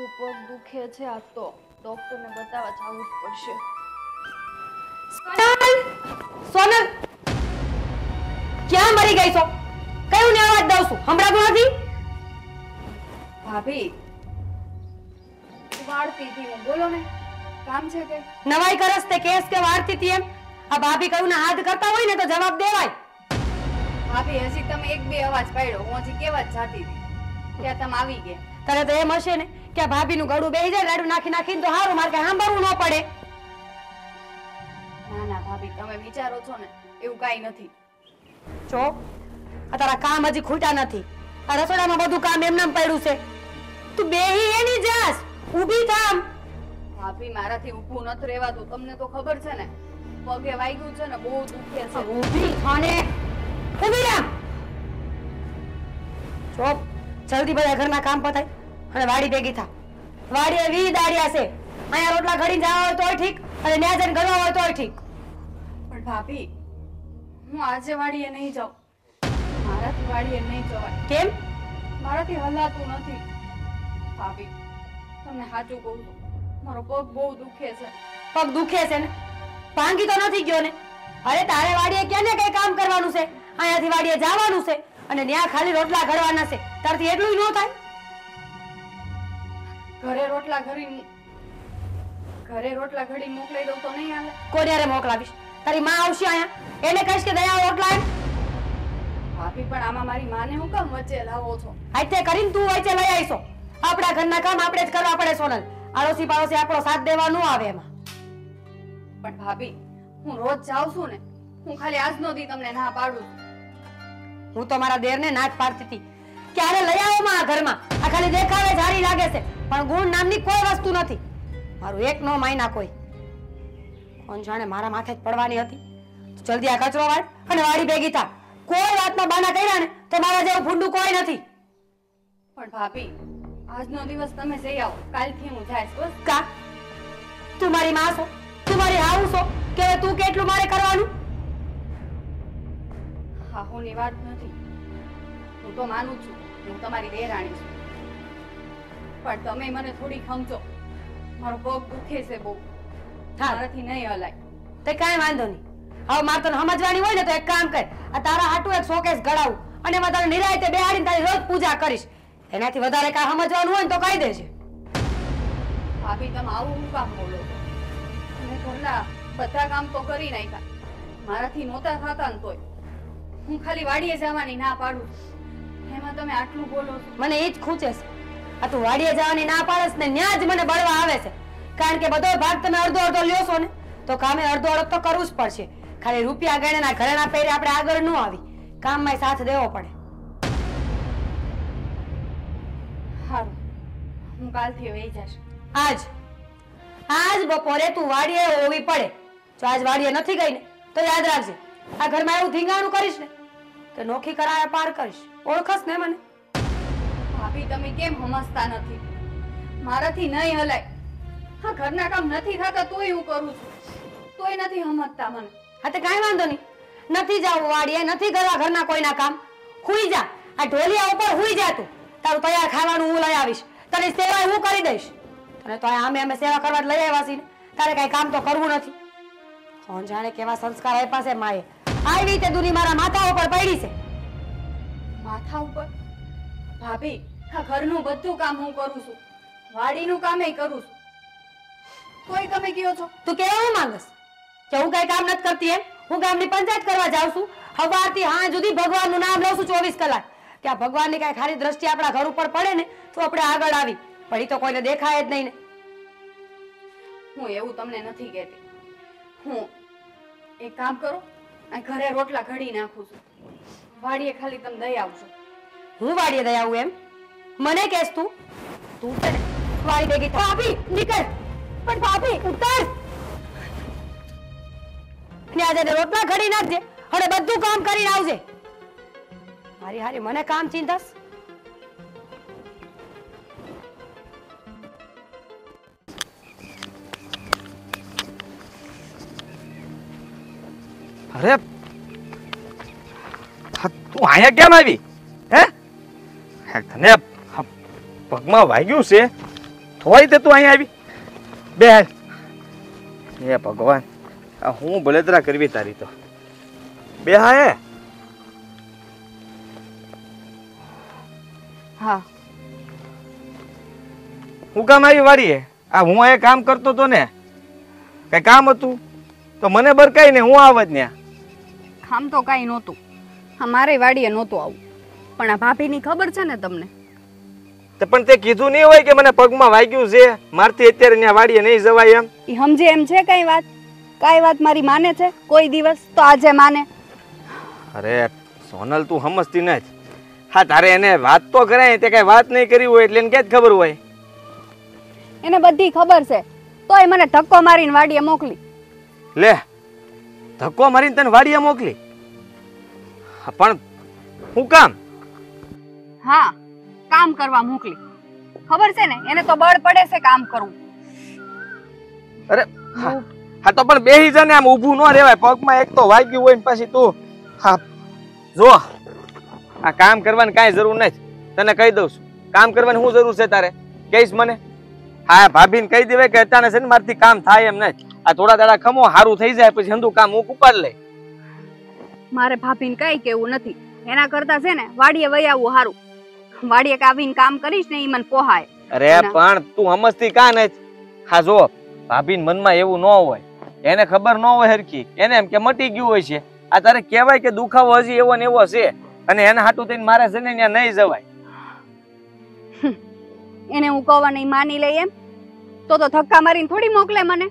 બહુ પગ દુખે છે આ તો ડોક્ટરને બતાવવા જવું જ પડશે. સોનલ ક્યાં મરી ગઈ છો? કયું ને અવાજ દઉં છું સંભળાતું નથી? ભાભી વાળતી હતી હું, બોલો ને કામ છે કે? નવાઈ કરસ તે કેસ કે વાળતી હતી એમ? આ ભાભી કયું ને હાથ કરતા હોય ને તો જવાબ દેવાય. ભાભી હજી તમે એક બે અવાજ પાડ્યો, હું હજી કેવા જ જાતી હતી ત્યાં તમે આવી ગયા. તને તો એમ હશે ને કે આ ભાભીનું ગળું બેહી જાય લાડુ નાખી નાખીને તો હારું, મારે કઈ સાંભળવું ન પડે. ના ના ભાભી તમે વિચારો છો ને એવું કાંઈ નથી. જો આ તારા કામ હજી ખૂટ્યા નથી. આ રસોડામાં બધું કામ એમનામ પડ્યું છે. તું બેહી એની જાસ, ઊભી થામ. ભાભી મારાથી ઊભું નથી રહેવાતું, તમને તો ખબર છે ને પગે વાગ્યું છે ને બહુ દુખે છે. ઊભી થાને, ઊભી રામ. જો જલ્દી બધા ઘરના કામ પતાય અને વાડી ભેગી થા. વાડીએ 20 દાડિયા છે, અહીંયા રોટલા ઘડીને જવા હોય તોય ઠીક અને ન્યા જઈને ઘરવા હોય તોય ઠીક. પણ ભાભી હું આજે વાડીએ નહીં જાઉં, મારાથી વાડીએ નહીં જવાય. કેમ? મારાથી હલાતું નથી. ભાભી તમને સાચું કહું છું, મારો પગ બહુ દુખે છે. પગ દુખે છે ને? ભાંગી તો નથી ગયો ને? અરે તારે વાડીએ ક્યાં ને કઈ કામ કરવાનું છે, અહીંયાથી વાડીએ જવાનું છે અને ત્યાં ખાલી રોટલા ઘડવાના છે. તારથી એટલું ન થાય? ઘરે રોટલા ઘડીને મોકલાઈ દઉં તો નહીં હાલે? કોને રે મોકલાવીશ? તારી માં આવશે અહીંયા, એને કહીશ કે દયા રોટલા એમ. ભાભી પણ આમાં મારી માને હું કામ વચ્ચે લાવો છો? આતે કરીને તું વચ્ચે લઈ આવીશો. આપણા ઘરના કામ આપણે જ કરવા પડે સોનલ. આડોશી પાડોશી આપણો સાથ દેવા ન આવે એમાં. પણ ભાભી હું રોજ જાઉં છું ને, હું ખાલી આજનો દી તમને ના પાડું છું. હું તો મારા દેરને ના જ પાડતી હતી કે આને લઈ આવો માં આ ઘરમાં. આ ખાલી દેખાવે સારી લાગે છે પણ ગુણ નામની કોઈ વસ્તુ નથી. મારું એક નો માયના કોઈ. કોણ જાણે મારા માથે જ પડવાની હતી. તો જલ્દી આ કચરો વાળ અને વાડી ભેગી થા. કોઈ વાતમાં બાના કર્યા ને તો મારા જેવું ફૂંડું કોઈ નથી. પણ ભાભી આજનો દિવસ તમે જઈ આવો, કાલથી હું જઈશ. બસ કા તું મારી માં છો? તું મારી હાઉ છો કે તું કેટલું મારે કરવાનું? હાહુની વાત નથી, હું તો માનું છું હું તમારી દેરાણી છું, પણ તમે મને થોડી સમજો. મારો પગ દુખે છે બહુ, મારાથી નહીં હલાય. તે કાંઈ વાંધો નહીં. હવે મારે તને સમજવાની હોય ને તો એક કામ કર, આ તારા હાટું એક શોકેસ ગળાવું અને એમાં તારે નિરાયતે બેહાડીને તારી રોજ પૂજા કરીશ. એનાથી વધારે કાંઈ સમજવાનું હોય ને તો કહી દેજે. ભાભી તમે આવું હું કામ બોલો છો? મેં ઘરના બધા કામ તો કરી નાખ્યા, મારાથી નહોતા થતા ને તોય હું ખાલી વાડીએ જવાની ના પાડું, એમાં તમે આટલું બોલો છો. મને એ જ ખૂંચે છે. આ તું વાડીએ જવાની ના પાડસ ને ન્યા જ મને બળવા આવે છે. કારણ કે બધો ભાગ તમે અડધો અડધો લ્યો છો ને તો કામે અડધો અડધ તો કરવું જ પડશે. ખાલી રૂપિયા ગણેના ઘરેણા પહેરે આપણે આગળ ન આવી, કામમાં સાથ દેવો પડે. સારું, હું કાલથી વહી જઈશ. આજ બપોરે તું વાડીએ હોવી પડે. જો આજ વાડીએ નથી ગઈ ને તો યાદ રાખજે, આ ઘરમાં એવું ધીંગાણું કરીશ ને કે નોખી કરાયા પાર કરીશ. ઓળખસ ને મને? ભાભી તમે કેમ સમજતા નથી? મારાથી નહીં હલાય. હા ઘરના કામ નથી થતા તોય હું કરું છું, તોય નથી સમજતા મને. હા તે કાંઈ વાંધો નહીં, નથી જાવું વાડીએ, નથી કરવા ઘરના કોઈના કામ. હુઈ જા, આ ઢોલિયા ઉપર હુઈ જા તું. તારું તૈયાર ખાવાનું હું લઈ આવીશ, તારી સેવા હું કરી દઈશ. તને તો અમે સેવા કરવા લઈ આવ્યા છીએ, તારે કઈ કામ તો કરવું નથી. કોણ જાણે કેવા સંસ્કાર આપ્યા છે માએ. આવી રીતે દુની મારા માથા ઉપર પડી છે. માથા ઉપર? ભાભી આ ઘરનું બધું કામ હું કરું છું, વાડીનું કામે કરું છું, તોય તમે કહો છો? તું કેવા હું માંગસ કે હું કઈ કામ નથી કરતી એમ? હું ગામની પંચાયત કરવા જાઉં છું, સવારથી હાંજ સુધી ભગવાનનું નામ લઉં છું 24 કલાક. કે આ ભગવાનની કઈ ખાલી દ્રષ્ટિ આપણા ઘર ઉપર પડે ને તો આપણે આગળ આવી, પણ તો કોઈને દેખાય જ નહીં ને. હું એવું તમને નથી કહેતી. હું એક કામ કરો, આ ઘરે રોટલા ઘડી નાખું છું, વાડીએ ખાલી તમે દઈ આવજો. હું વાડીએ દઈ આવું એમ? મને કહેશ તું? તું છે ને વાડી ભેગી થા. ભાભી નીકળ. પણ ભાભી ઉતાર. ને આજે રોટલા ઘડી નાખજે અને બધું કામ કરીને આવજે. હારી હારી મને કામ ચિંતાસ. અરે તું અહીંયા કેમ આવી? હે તને પગમાં વાગ્યું છે? થોય તે તું અહીંયા આવી બે હાલ. હે ભગવાન, આ હું બળતરા કરવી તારી તો. બે હા હે. હા હું કામ આવી વાડીએ? આ હું અહીંયા કામ કરતો તો ને, કઈ કામ હતું તો મને બરકાઈ ને હું આવત ને. આમ તો કાંઈ નહોતું, અમારે વાડીએ નહોતું આવું, પણ આ ભાભીની ખબર છે ને તમને? પણ તે કીધું નહીં હોય કે મને પગમાં વાગ્યું છે, મારથી અત્યારે ત્યાં વાડીએ નહીં જવાય એમ? એ સમજે એમ છે કાંઈ વાત? કાંઈ વાત મારી માને છે કોઈ દિવસ? તો આજે માને. અરે સોનલ, તું સમજતી નથી. હા, તારે એને વાત તો કરાય, તે કઈ વાત નહીં કરી હોય એટલે એને ક્યાં ખબર હોય? એને બધી ખબર છે, તોય મને ધક્કો મારીને વાડીએ મોકલી. લે, ધક્કો મારીને તને વાડીએ મોકલી? પણ હું કામ? હા, કામ કરવા મોકલી. ખબર છે ને, એને તો બળ પડે છે કામ કરવું. અરે હા તો પણ બેહી જા ને, આમ ઊભું ન રહેવાય. પગમાં એક તો વાગ્યું હોય ને પછી તું હા જો, આ કામ કરવાની કાંઈ જરૂર નથી. તને કહી દઉં છું, કામ કરવાની શું જરૂર છે તારે? કહીશ મને? હા, ભાભીને કહી દેવાય કે અચાનક છે ને મારથી કામ થાય એમ નથી. આ થોડા દાડા ખમો, સારું થઈ જાય પછી હંધું કામ હું ઉપાડ લે. મારે ભાભીને કઈ કેવું નથી. એના કરતા છે ને વાડીએ વહી આવવું સારું. વાડીએ આવીને કામ કરીશ ને એ મને પોહાય. અરે પણ તું સમજતી કાં નથી? હા જો, ભાભીને મનમાં એવું ન હોય, એને ખબર ન હોય હરખી, એને એમ કે મટી ગયું હોય છે. આ તારે કહેવાય કે દુખાવો હજી એવો ને એવો છે, અને એના હાટું થઈને મારે છે ને ત્યાં નહીં જવાય. એને હું કહેવા નહીં માની લઈ એમ તો ધક્કા મારીને થોડી મોકલે મને.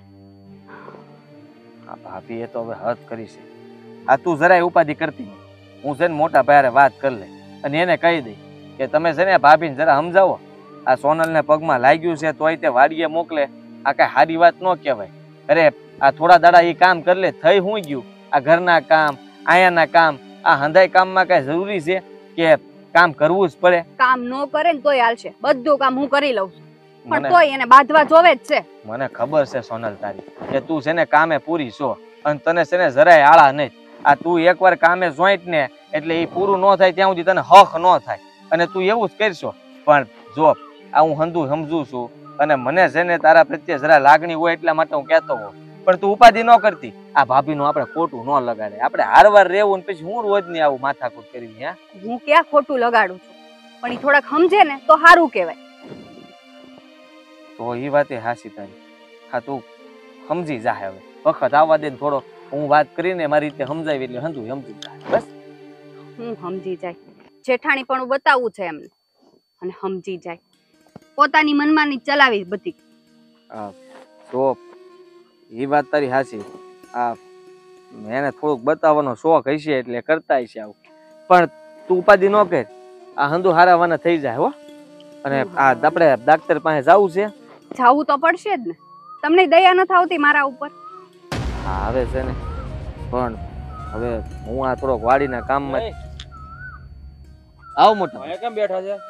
આ ભાભી એ તો હવે હદ કરી છે. આ તું જરાય ઉપાધિ કરતી નહીં. હું છે ને મોટા ભાઈ વાત કરી લે અને એને કહી દઈ કે તમે છે ને ભાભીને જરા સમજાવો, આ સોનલને પગમાં લાગ્યું છે તોય તે વાડીએ મોકલે, આ કઈ સારી વાત ન કહેવાય. અરે આ થોડા દાડા એ કામ કરી લે, થઈ હું ગયું? આ ઘરના કામ, આયાના કામ, આ હંધાઈ કામમાં કઈ જરૂરી છે કે કામ કરવું જ પડે? કામ ન કરે ને તોય હાલશે, બધું કામ હું કરી લઉં છું, પણ તોય એને બાંધવા જોવે જ છે. મને ખબર છે સોનલ તારી કે તું છે ને કામે પૂરી છો, અને તને છે ને જરાય આળા નહીં. આ તું એકવાર કામે જોઈન્ટ ને એટલે એ પૂરું ન થાય ત્યાં સુધી તને હક ન થાય, અને તું એવું જ કરશો. પણ જો આ હું હંધું સમજુ છું, અને મને છે ને તારા પ્રત્યે જરા લાગણી હોય એટલા માટે હું કહેતો હોઉં, પણ તું ઉપાધિ ન કરતી. આ ભાભીનું આપણે ખોટું ન લગાડે, આપણે હારવાર રહેવું ને પછી હું રોજ ની આવું માથાકૂટ કરી. હે, હું ક્યાં ખોટું લગાડું છું, પણ એ થોડાક સમજે ને તો સારું કહેવાય. તો એ વાત એ હાસી તારી. હા, તું સમજી જા. હવે વખત આવવા દે ને થોડો, હું વાત કરીને મારી રીતે સમજાવી એટલે સમજી જાય. બસ હું સમજી જાય, જેઠાણી પણ બતાવવું છે એમને, અને સમજી જાય. પોતાની મનમાની ચલાવી બધી. તો એ વાત તારી હાસી. આ એને થોડુંક બતાવવાનો શોખ હશે એટલે કરતા હશે આવું, પણ તું ઉપાધિ ન કર. આ હંધુ હારાવાના થઈ જાય હો. અને આ આપણે ડાક્ટર પાસે જવું છે. જાવું તો પડશે જ ને, તમને દયા નથી આવતી મારા ઉપર? હા આવે છે ને, પણ હવે હું આ થોડોક વાડીના કામમાં. આવ મોટા અહીંયા કેમ બેઠા છે?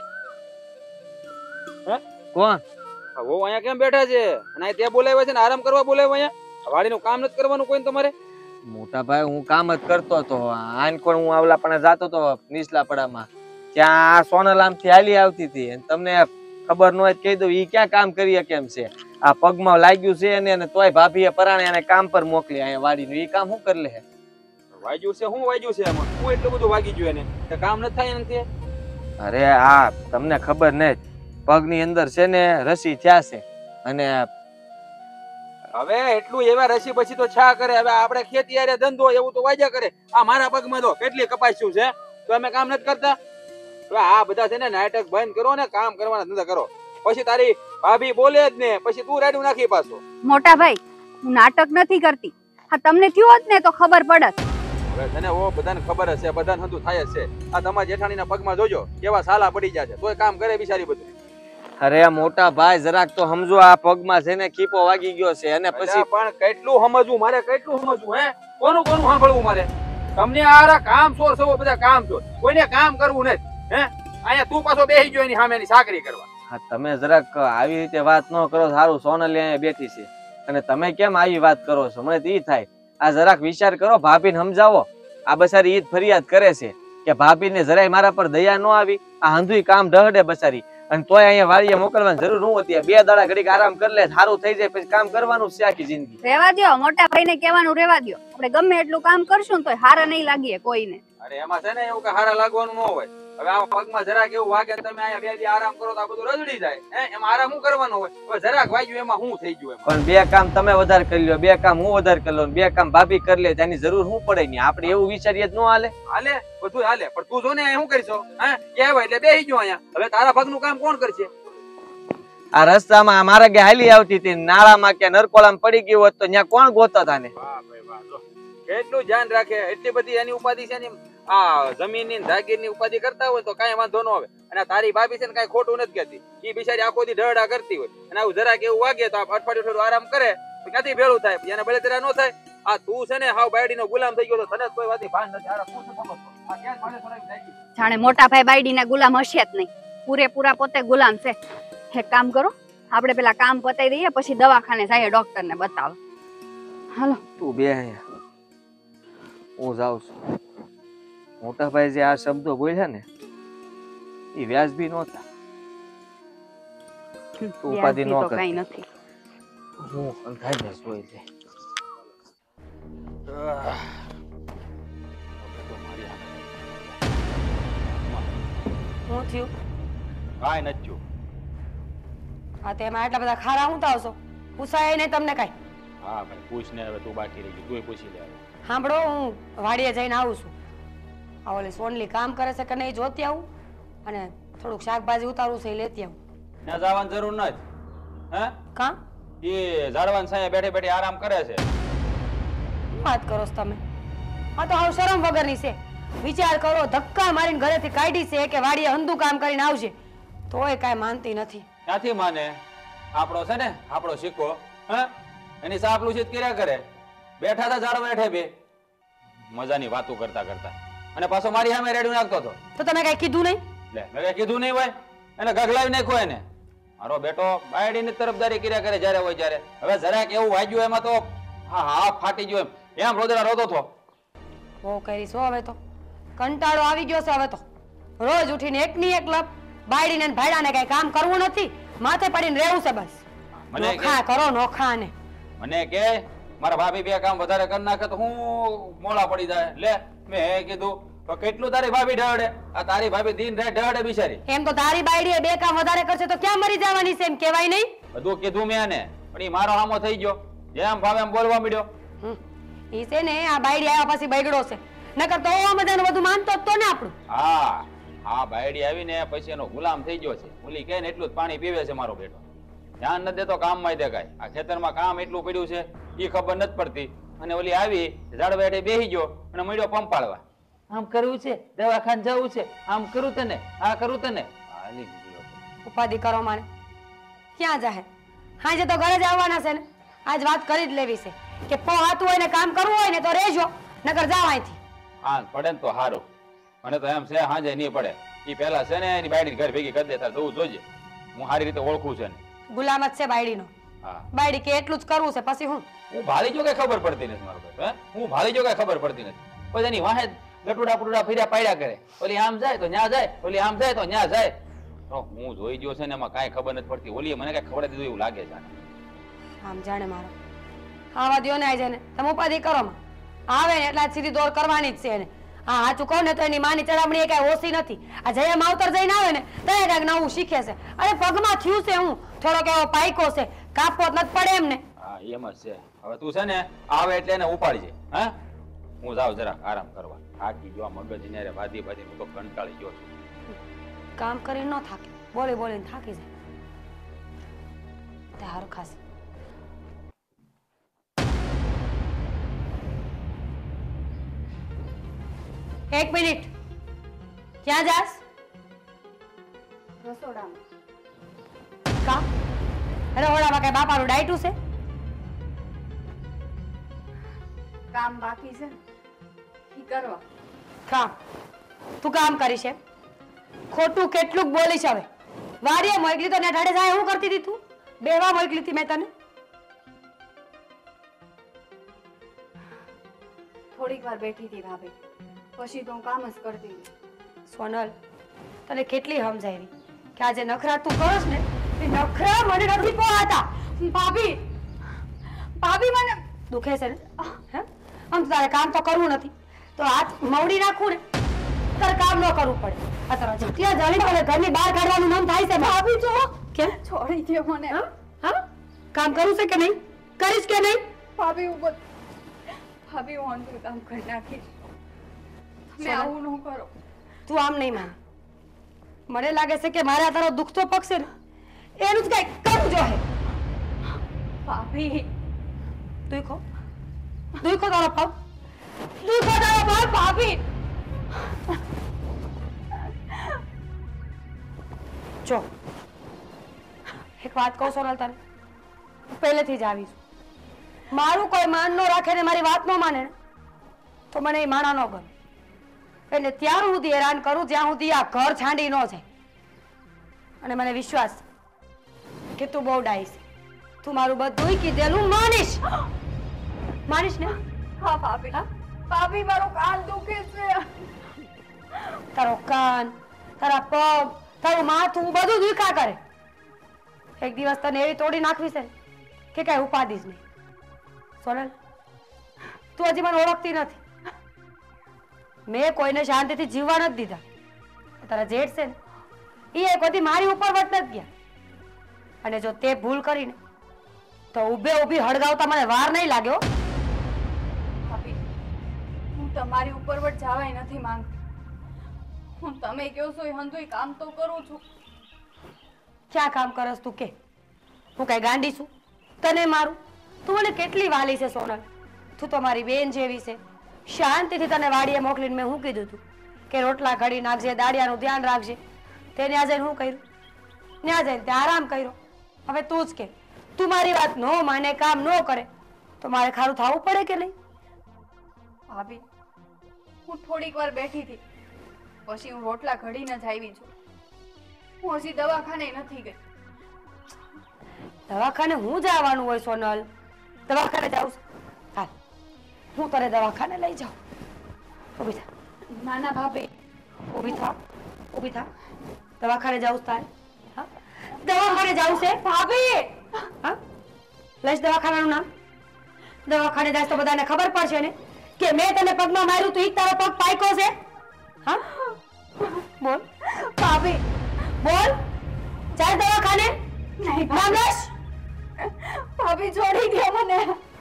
કોણ? વો અહીંયા કેમ બેઠા છે? અને તે બોલાવ્યા છે ને આરામ કરવા બોલાવ્યા? અહીંયા વાડીનું કામ નથી કરવાનું કોઈ તમારે? મોટા ભાઈ, હું કામ જ કરતો હતો. આન કોણ હું આવલા પણ જાતો હતો નીચલા પડામાં, ત્યાં સોનલ આમથી હાલી આવતી હતી. તમને ખબર ન હોય કહી દઉં, ઈ ક્યાં કામ કરીએ કેમ છે? આ પગમાં લાગ્યું છે અને તોય ભાભીએ પરાણે એને કામ પર મોકલી અહીંયા વાડીનું. ઈ કામ શું કરી લે? વાગ્યું છે? શું વાગ્યું છે એમાં? શું એટલું બધું વાગી ગયું એને? કે કામ નથી થાય એનાથી? અરે આ તમને ખબર નહીં, પગની અંદર છે ને રસી થયા છે, અને હવે એટલું એવા રસી પછી તો છા કરે. હવે આપણે ખેતી આરે ધંધો એવું તો વાજ્યા કરે. આ મારા પગમાં તો કેટલી કપાસ્યું છે, તો અમે કામ નથી કરતા? હવે આ બધા છે ને નાટક બંધ કરો ને કામ કરવાના ધંધા કરો. પછી તારી ભાભી બોલે જ ને પછી તું રાડું નાખી પાછો. મોટા ભાઈ, હું નાટક નથી કરતી. હા, તમને થયું હોત ને તો ખબર પડત. હવે છે ને ઓ બધાને ખબર હશે, બધાને હંધું થાય જ છે. આ તમારા જેઠાણીના પગમાં જોજો કેવા સાલા પડી જાય છે, તોય કામ કરે બિચારી બધું. અરે મોટા ભાઈ, જરાક તો સમજો. આ પગમાં છે ને કીપો વાગી ગયો છે, અને પછી પણ કેટલું સમજવું મારે, કેટલું સમજવું? હે, કોનું કોનું સાંભળવું મારે? તમને આ કામ ચોર છો, બધા કામ ચોર. કોઈને કામ કરવું નથી. હે, અહીંયા તું પાછો બેસી ગયો એની સામેની સાકરી કરવા. હા, તમે જરાક આવી રીતે વાત ન કરો. સારું, સોનલ અહીંયા બેઠી છે અને તમે કેમ આવી વાત કરો છો? મને તો ઈ થાય. આ જરાક વિચાર કરો, ભાભીને સમજાવો. આ બસારી ઈ જ ફરિયાદ કરે છે કે ભાભીને જરાય મારા પર દયા ન આવી. આ હંધુય કામ ઢહડે બસારી. અને તોય અહીંયા વાડીએ મોકલવાની જરૂર ન હતી. 2 દાડા ઘડીક આરામ કરી લે, સારું થઈ જાય, પછી કામ કરવાનું છે આખી જિંદગી. રેવા દ્યો, મોટા ભાઈને કહેવાનું રેવા દ્યો. આપણે ગમે એટલું કામ કરશું ને તોય હારા નહીં લાગીએ કોઈને. અરે એમાં છે ને એવું કે હારા લાગવાનું ન હોય. હવે આ પગમાં જરાક એવું વાગે ને તમે અહીંયા 2 દી આરામ કરો તો આ બધું રજડી જાય. એમાં આરામ શું કરવાનો હોય? હવે જરાક વાગ્યું એમાં શું થઈ ગયું? પણ 2 કામ તમે વધારે કરી લો, 2 કામ હું વધારે કરી લઉં, 2 કામ ભાભી કરી લે, તેની જરૂર શું પડે નહીં? આપણે એવું વિચારીએ જ ન હાલે. હાલે બધું હાલે, પણ તું જો ને શું કરીશો? કહેવાય એટલે બેસી ગયો અહીંયા. હવે તારા પગનું કામ કોણ કરશે? આ રસ્તામાં મારા ગે હાલી આવતી હતી, નાળામાં કે નરકોળામાં પડી ગયું હોત તો ત્યાં કોણ ગોતત આને? કેટલું ધ્યાન રાખે, એટલી બધી એની ઉપાધિ છે ને. આ જમીનની જાગીરની ઉપાધિ કરતા હોય તો કાંઈ વાંધો ન આવે. અને તારી ભાભી છે ને કાંઈ ખોટું નથી કહેતી. ઈ બિચારી આખો દી ઢળડા કરતી હોય અને આવું જરાક એવું વાગે તો અઠવાડિયું આરામ કરે તો ક્યાંથી ભેળું થાય? એને ભલે તેરા ન થાય. આ તું છે ને હાવ બાયડીનો ગુલામ થઈ ગયો તો તને કોઈ વાતની ભાન નથી. આરા શું સમજતો? આ ક્યાં ભાડે ફરાવી નાખી? જાણે મોટા ભાઈ બાયડીના ગુલામ હશે જ નહીં. પૂરેપૂરા પોતે ગુલામ છે. એક કામ કરો, આપણે પેલા કામ પતાવી દઈએ, પછી દવાખાને જઈએ ડોક્ટર ને બતાવો. હાલો તું બે અહીંયા, હું જાઉં છું. મોટા ભાઈ જે આ શબ્દો બોલ્યા ને એ વ્યાજબી નહોતા. તું ઉપાધિ ન કર. કઈ નથી. હું અંધાઈને જોઈ લે. હું થયું? કાંઈ નથી થયું. હા તેમાં આટલા બધા ખારા હું આવશો? પૂછાય નહીં તમને કઈ? હા ભાઈ પૂછ ને, હવે તું બાકી રહી ગઈ, તું પૂછી લે. સાંભળો, હું વાડીએ જઈને આવું છું. આ ઓલી સોનલી કામ કરે છે કે નહીં જોતી આવું, અને થોડુંક શાકભાજી ઉતારવું છે એ લેતી આવું. ત્યાં જવાની જરૂર નથી. હે કામ એ ઝાડવાન સાયા બેઠે બેઠે આરામ કરે છે. શું વાત કરો છો તમે? આ તો હાવ શરમ વગરની છે. વિચાર કરો, ધક્કા મારીને ઘરેથી કાઢી છે કે વાડીએ હંધું કામ કરીને આવશે, તોય કાંઈ માનતી નથી. ક્યાંથી માને? આપણો છે ને આપણો સિક્કો, હે એની સાપલું છે કર્યા કરે. બેઠા હતા ઝાડ બેઠે બે મજાની વાતો કરતા કરતા, અને પાછો મારી સામે રેડું નાખતો હતો. તો તમે કઈ કીધું નહીં? લે મેં કઈ કીધું નહીં ભાઈ, એને ગગલાવી નાખ્યો એને. મારો બેટો બાયડીની તરફદારી કર્યા કરે જ્યારે હોય ત્યારે. હવે જરાક એવું વાગ્યું એમાં તો હા હા ફાટી ગયો એમ રોદડા રોતો હતો. બહુ કરી છો હવે તો, કંટાળો આવી ગયો છે હવે તો. રોજ ઉઠીને એકની એક લપ, બાયડીને ને ભાડાને કઈ કામ કરવું નથી, માથે પડીને રહેવું છે બસ. મને નોખા કરો નોખા ને. મને કે મારા ભાભી બે કામ વધારે કરી નાખે તો હું મોડા પડી જાય. લે મેં કીધું તો કેટલું તારી ભાભી ઢળે? આ તારી ભાભી દિન રાત ઢળે બિચારી. એમ તો તારી બાયડીએ 2 કામ વધારે કરશે તો ક્યાં મરી જવાની છે એમ કહેવાય નહીં? બધું કીધું મેં એને, પણ ઈ મારો હામો થઈ ગયો, જેમ ભાવે એમ બોલવા મળ્યો. ઈ છે ને આ બાયડી આવ્યા પછી બગડો છે, નકર તો મજાનું બધું માનતો જ તો ને આપણું. હા હા બાયડી આવીને પછી એનો ગુલામ થઈ ગયો છે. ઓલી કે ને એટલું જ પાણી પીવે છે મારો બેટો, ધ્યાન નથી દેતો કામમાં દેખાય. આ ખેતરમાં કામ એટલું પડ્યું છે એ ખબર નથી પડતી. અને ઓલી આવી ઝાડ બેઠે બેસી ગયો અને મળ્યો પંપાળવા. આમ કરવું છે, દવાખાને જવું છે, આમ કરું તને, આ કરું તને. ઉપાધિ કરો માને ક્યાં જાહે? હાજે તો ઘરે જ આવવાના છે ને. આજ વાત કરી જ લેવી છે કે પોહાતું હોય ને કામ કરવું હોય ને તો રહેજો, નકર જાવ અહીંથી. હા પડે ને તો સારું. મને તો એમ છે હાજે નહીં પડે. એ પેલા છે ને એની બાયડી ઘર ભેગી કરી દેતા જવું જોજે. હું સારી રીતે ઓળખું છે ને. ગુલામ જ છે બાયડીનો. હા બાયડી કે એટલું જ કરવું છે, પછી હું ભાળી જો કઈ ખબર પડતી નથી મારો બેટો. હે હું ભાળી જો કઈ ખબર પડતી નથી. પછી એની વાહે ગટુડા પુટુડા ફર્યા પાડ્યા કરે. ઓલી આમ જાય તો ન્યા જાય, ઓલી આમ જાય તો ન્યા જાય. તો હું જોઈ ગયો છે ને એમાં કાંઈ ખબર નથી પડતી. ઓલી મને કઈ ખબર દીધું એવું લાગે છે. આમ જાણે મારો આવા દ્યો ને આઈ જાય ને તમે ઉપાધિ કરો માં આવે ને એટલે સીધી દોડ કરવાની જ છે એને. હા સાચું કહું ને તો એની માની ચડામણી કઈ ઓછી નથી. આ જયા માવતર જઈને આવે ને તો કઈક નવું શીખે છે. અરે પગમાં થયું છે હું થોડોક એવો પાયકો છે, કાપવો જ નથી પડે એમને. હા એમ જ છે. હવે તું છે ને આવે એટલે એને ઉપાડજે. હા હું જાઉં જરાક આરામ કરવા. થાકી ગયો મગજ ને વાદી વાદી હું તો કંટાળી ગયો છું. કામ કરીને ન થાકે, બોલી બોલીને થાકી જાય. તે હારું ખાસ. એક મિનિટ, ક્યાં જાસ? રસોડામાં. કા રહોડામાં કઈ બાપાનું ડાયટું છે? કામ બાકી છે ઈ કરવા. કામ તું કામ કરીશ એમ? ખોટું કેટલું બોલીશ હવે. વાડીએ મોકલી તો ને ઢાડે જાય હું કરતી હતી તું? બેવા મોકલી હતી મેં તને. થોડીક વાર બેઠી હતી ભાભી, પછી તો હું કામ જ કરતી હતી. સોનલ તને કેટલી સમજાવી કે આજે નખરા તું કરસ ને એ નખરા મને નથી પોહાતા. ભાભી ભાભી મને દુખે છે ને હે? આમ તારે કામ તો કરવું નથી તો હાથ મવડી નાખું ને તારે કામ ન કરવું પડે. આ તારા જેટલા જાણી પડે ઘરની બહાર કાઢવાનું મન થાય છે. ભાભી જો કેમ છોડી દે મને. હા કામ કરવું છે કે નહીં? કરીશ કે નહીં? ભાભી હું અંતરું કામ કરી નાખીશ. તમે આવું ન કરો. તું આમ નહીં માને. મને લાગે છે કે મારે આ તારો દુઃખ તો પકશે ને એનું જ કઈ કરવું જોઈએ. ભાભી દુખો તારો પગ, દુખો તારો પગ ભાભી. જો એક વાત કહું સોનલ તને, પહેલેથી જ આવીશ. મારું કોઈ માન ન રાખે ને મારી વાત ન માને ને તો મને એ માણા ન ગમે. એટલે ત્યાં સુધી હેરાન કરું જ્યાં સુધી આ ઘર છાંડી ન જાય. અને મને વિશ્વાસ કે તું બહુ ડાઈ છે. તું મારું બધું કીધેલું માનીશ ને? હા ભાભી. ભાભી મારો કાન દુખે છે. તારો કાન, તારા પગ, તારું માથું બધું દુખા કરે. એક દિવસ તને એવી તોડી નાખવી છે કે કઈ ઉપાધિ જ નહીં. સોનલ તું હજી મને ઓળખતી નથી. મેં કોઈને શાંતિથી જીવવા નથી દીધા. તારા જેઠ છે ને એ બધી મારી ઉપર વટ નથી ગયા. અને જો તે ભૂલ કરીને તો ઊભે ઊભી હળગાવતા મને વાર નહીં લાગ્યો. ભાભી હું તમારી ઉપર વટ જવાય નથી માંગતી. હું તમે કહો છો એ હંધુય કામ તો કરું છું. ક્યાં કામ કરસ તું કે? હું કઈ ગાંડી છું તને મારું? તું મને કેટલી વાલી છે સોનલ. તું તો મારી બેન જેવી છે. શાંતિથી તને વાડીએ મોકલીને મેં શું કીધું તું કે રોટલા ઘડી નાખજે, દાડિયાનું ધ્યાન રાખજે. તે ત્યાં જઈને શું કર્યું? ત્યાં જઈને ત્યાં આરામ કર્યો. હવે તું જ કે તું મારી વાત ન માને, કામ ન કરે તો મારે ખારું થવું પડે કે નહીં? ભાભી હું થોડીક વાર બેઠી હતી પછી હું રોટલા ઘડીને જ આવી છું. હું હજી દવાખાને નથી ગઈ. દવાખાને હું જવાનું હોય સોનલ? દવાખાને જાઉં છું? હાલ હું તને દવાખાને લઈ જાઉં. ઊભી થા. નાના ભાભી ઊભી થા, ઊભી થા. દવાખાને જાઉં તારે? હા દવાખાને જાઉં છે ભાભી. હા લઈશ દવાખાનાનું નામ? દવાખાને જાય તો બધાને ખબર પડશે ને કે મેં તને પગમાં માર્યું તો ઈ તારો પગ પાક્યો છે. હા બોલ ભાભી બોલ. ચાલ દવાખાને. નહીં મામલેશ ભાભી છોડી દે મને.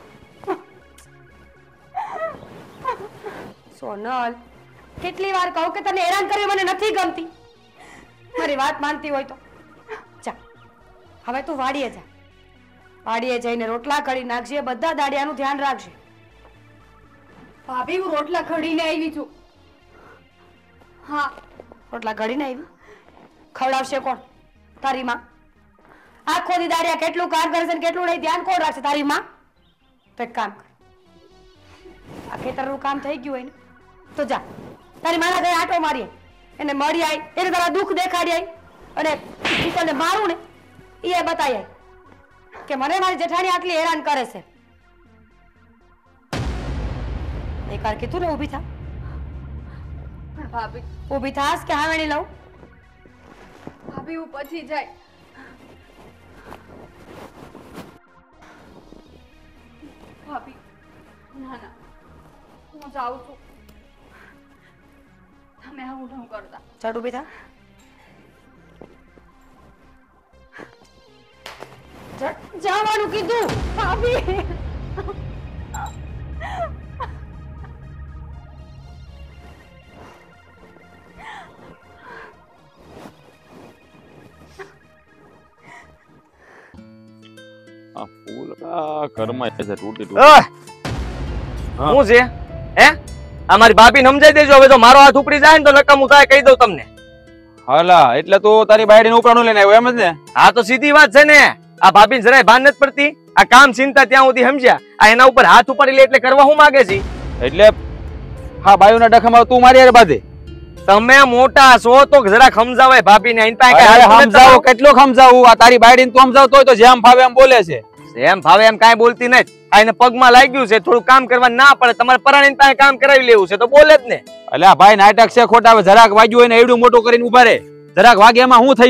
સોનલ કેટલી વાર કહું કે તને હેરાન કરવી મને નથી ગમતી. મારી વાત માનતી હોય તો જા હવે તું વાડીએ જા. વાડીએ જઈને રોટલા કરી નાખજે, બધા દાડિયાનું ધ્યાન રાખજે. ભાભી હું રોટલા ઘડીને આવી છું. હા રોટલા ઘડીને આવી? ખવડાવશે કોણ? તારી માં. આખો દી દાડિયા કેટલું કામ કરે છે ને કેટલું નહીં ધ્યાન કોણ રાખશે? તારી માં. તો એક કામ કર, આ ખેતરનું કામ થઈ ગયું હોય ને તો જા તારી માના ઘરે આટો મારીએ, એને મળી આવી, એને તારા દુઃખ દેખાડી આવી અને તને મારું ને એ બતાવી આવી કે મને મારી જેઠાણી આટલી હેરાન કરે છે. એક વાર કીધું ને ઊભી થા. પણ ભાભી ઊભી થાસ કે હાવેણી લઉં? ભાભી હું પછી જાય. ભાભી ના ના હું જાઉં છું. તમે આવું ન કરતા. ચડ ઊભી થા. જવાનું કીધું. ભાભી આ ફૂલ ઘરમાં છે તૂટી શું છે હે? આ મારી ભાભીને સમજાઈ દેજો. હવે જો મારો હાથ ઉપડી જાય ને તો નકામું થાય, કહી દઉં તમને. હાલા એટલે તું તારી બાયડીને ઉપરાણું લઈને આવ્યો એમ જ ને? હા તો સીધી વાત છે ને. આ ભાભીને જરાય ભાન નથી પડતી. આ કામ ચિંતા ત્યાં સુધી સમજ્યા, આ એના ઉપર હાથ ઉપાડી લે એટલે કરવા હું માંગે છે? એટલે હા બાયુના ડખામાં તું મારી હારે બાંધે. તમે મોટા છો તો જરાક સમજાવાય ભાભીને. એની પાસે અરે કાંઈ હાથ નથી સમજાવું તમારો. કેટલું સમજાવું? આ તારી બાયડીને તું સમજાવતો હોય તો જેમ ફાવે એમ બોલે છે. એમ ભાવે એમ કાંઈ બોલતી નથી. આ એને પગમાં લાગ્યું છે, થોડું કામ કરવા ના પડે. તમારે પરાણીની પાસે કામ કરાવી લેવું છે તો બોલે જ ને. એટલે આ ભાઈ નાટક છે ખોટા. હવે જરાક વાગ્યું હોય ને એવડું મોટું કરીને ઉભા રે, જરાક વાગે એમાં શું થઈ જાય?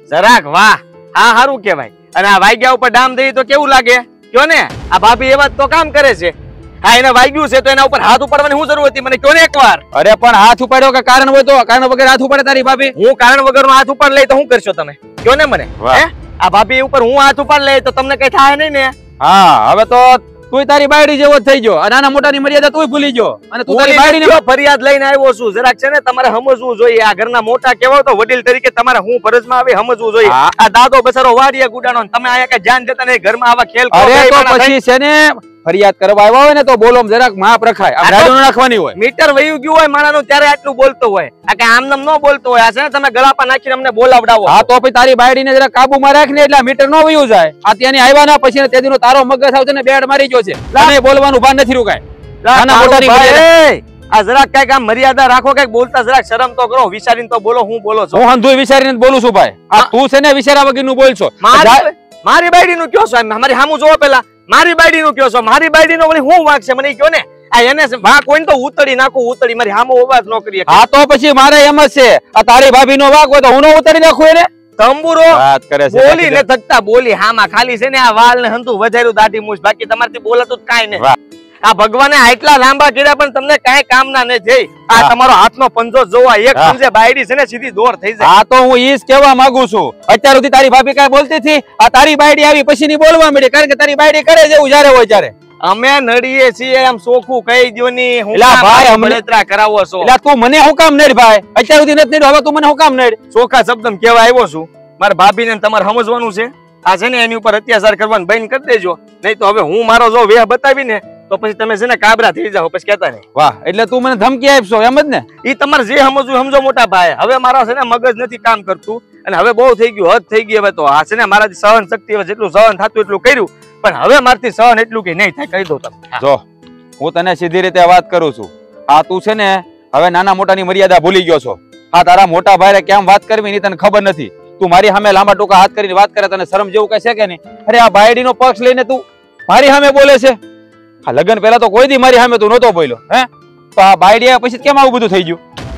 જરાક વાહ હા સારું કહેવાય. અને આ વાગ્યા ઉપર ડામ દઈ તો કેવું લાગે કયો ને? આ ભાભી એવા તો કામ કરે છે. હા એને વાગ્યું છે તો એના ઉપર હાથ ઉપાડવાની શું જરૂર હતી મને કયો ને એકવાર? અરે પણ હાથ ઉપાડ્યો કે કારણ હોય તો? કારણ વગર હાથ ઉપાડે તારી ભાભી? હું કારણ વગરનો હાથ ઉપાડ લઈ તો શું કરશો તમે કયો ને મને? હે આ ભાભી ઉપર હું હાથ ઉપાડ લઈ તો તમને કઈ થાય નહીં ને? હા હવે તો તું તારી બાયડી જેવો જ થઈ ગયો. આ નાના મોટાની મર્યાદા તું ભૂલી ગયો અને તું તારી બાયડીને ફરિયાદ લઈને આવ્યો છું. જરાક છે ને તમારે સમજવું જોઈએ. આ ઘરના મોટા કેવો તો વડીલ તરીકે તમારે હું ફરજમાં આવે સમજવું જોઈએ. આ દાદો બસારો વાડીએ ગુડાનો તમે આયા કઈ ધ્યાન દેતા નહીં. ઘરમાં આવા ખેલ અરે તો પછી છે ને ફરિયાદ કરવા આવ્યા હોય ને તો બોલો જરાક માપ રખાય. આ ગાડું રાખવાની હોય. મીટર વયું ગયું હોય માણાનું ત્યારે આટલું બોલતો હોય. આ કઈ આમ નામ ન બોલતો હોય. આ છે ને તમે ગળા પર નાખીને અમને બોલાવડાવો. હા તો પછી તારી બાયડીને જરા કાબુમાં રાખ ને એટલે મીટર ન વયું જાય. આ ત્યાંની આવ્યા ના પછી તે દીનો તારો મગજ આવશે ને બેડ મારી ગયો છે. તને બોલવાનું ભાન નથી રૂકાય. નાના મોટાની મર્યાદા. આ જરાક કઈક આમ મર્યાદા રાખો. કઈક બોલતા જરાક શરમ તો કરો. વિચારીને તો બોલો. હું બોલો છો? હું હંધુય વિચારીને બોલું છું ભાઈ. આ તું છે ને વિચારા વગરનું બોલ છો. મારી બાયડી નું કયો છો? મારી સામું જોવો પેલા. મારી બાયડી નું કયો છો? મારી બાયડી નો વળી હું વાંક છે મને કયો ને? આ એને વાંક હોય ને તો ઉતરી નાખું. ઉતરી મારી સામું અવાજ ન કરીએ. હા તો પછી મારે એમ જ છે. આ તારી ભાભી નો વાંક હોય તો હું ન ઉતરી નાખું એને? તંબુરો વાત કરે છે. બોલી ને થકતા બોલી. હામાં ખાલી છે ને આ વાળ ને હંતુ વધાર્યું દાઢી મૂછ. બાકી તમારથી બોલાતું જ કાંઈ નહીં. આ ભગવાને આટલા લાંબા કર્યા પણ તમને કાંઈ કામના નહીં થઈ. આ તમારો હાથનો પંજો જોવા એક પંજે બાયડી છે ને સીધી દોર થઈ જાય. હા તો હું ઈ જ કહેવા માંગુ છું. અત્યાર સુધી તારી ભાભી કાંઈ બોલતી હતી? આ તારી બાયડી આવી પછી ની બોલવા મળી. કારણ કે તારી બાયડી કરે જેવું જ્યારે હોય ત્યારે. અમે નડીએ છીએ એમ સોખું કહી દો ની. હું ભાઈ બળતરા કરાવો છો. એટલે તું મને હું કામ નડ ભાઈ? અત્યાર સુધી નથી નડ્યો, હવે તું મને હું કામ નડ? ચોખા શબ્દમાં કહેવા આવ્યો છું. મારા ભાભીને તમારે સમજવાનું છે. આ છે ને એની ઉપર અત્યાચાર કરવાનું બંધ કરી દેજો. નહીં તો હવે હું મારો જો વેહ બતાવી ને તો પછી તમે છે ને કાબરા થઈ જાઓ. પછી કહેતા નહીં. વાહ એટલે તું મને ધમકી આપશો એમ જ ને? ઈ તમારે જે સમજવું સમજો મોટા ભાઈ. હવે મારા છે ને મગજ નથી કામ કરતું અને હવે બહુ થઈ ગયું. હદ થઈ ગઈ. હવે તો આ છે ને મારાથી સહન શક્તિ હવે જેટલું સહન થતું એટલું કર્યું. પણ હવે મારથી સહન એટલું કે નહીં થાય કહી દો તમે. જો હું તને સીધી રીતે વાત કરું છું. આ તું છે ને હવે નાના મોટાની મર્યાદા ભૂલી ગયો છો. આ તારા મોટા ભાઈને કેમ વાત કરવી ની તને ખબર નથી. તું મારી સામે લાંબા ટૂંકા હાથ કરીને વાત કરે તને શરમ જેવું કઈ છે કે નહીં? અરે આ બાયડી નો પક્ષ લઈને તું મારી સામે બોલે છે. આ લગ્ન પહેલા તો કોઈ દી મારી સામે તું નહોતો બોલ્યો. હે તો આ બાયડી પછી કેમ આવું બધું થઈ ગયું?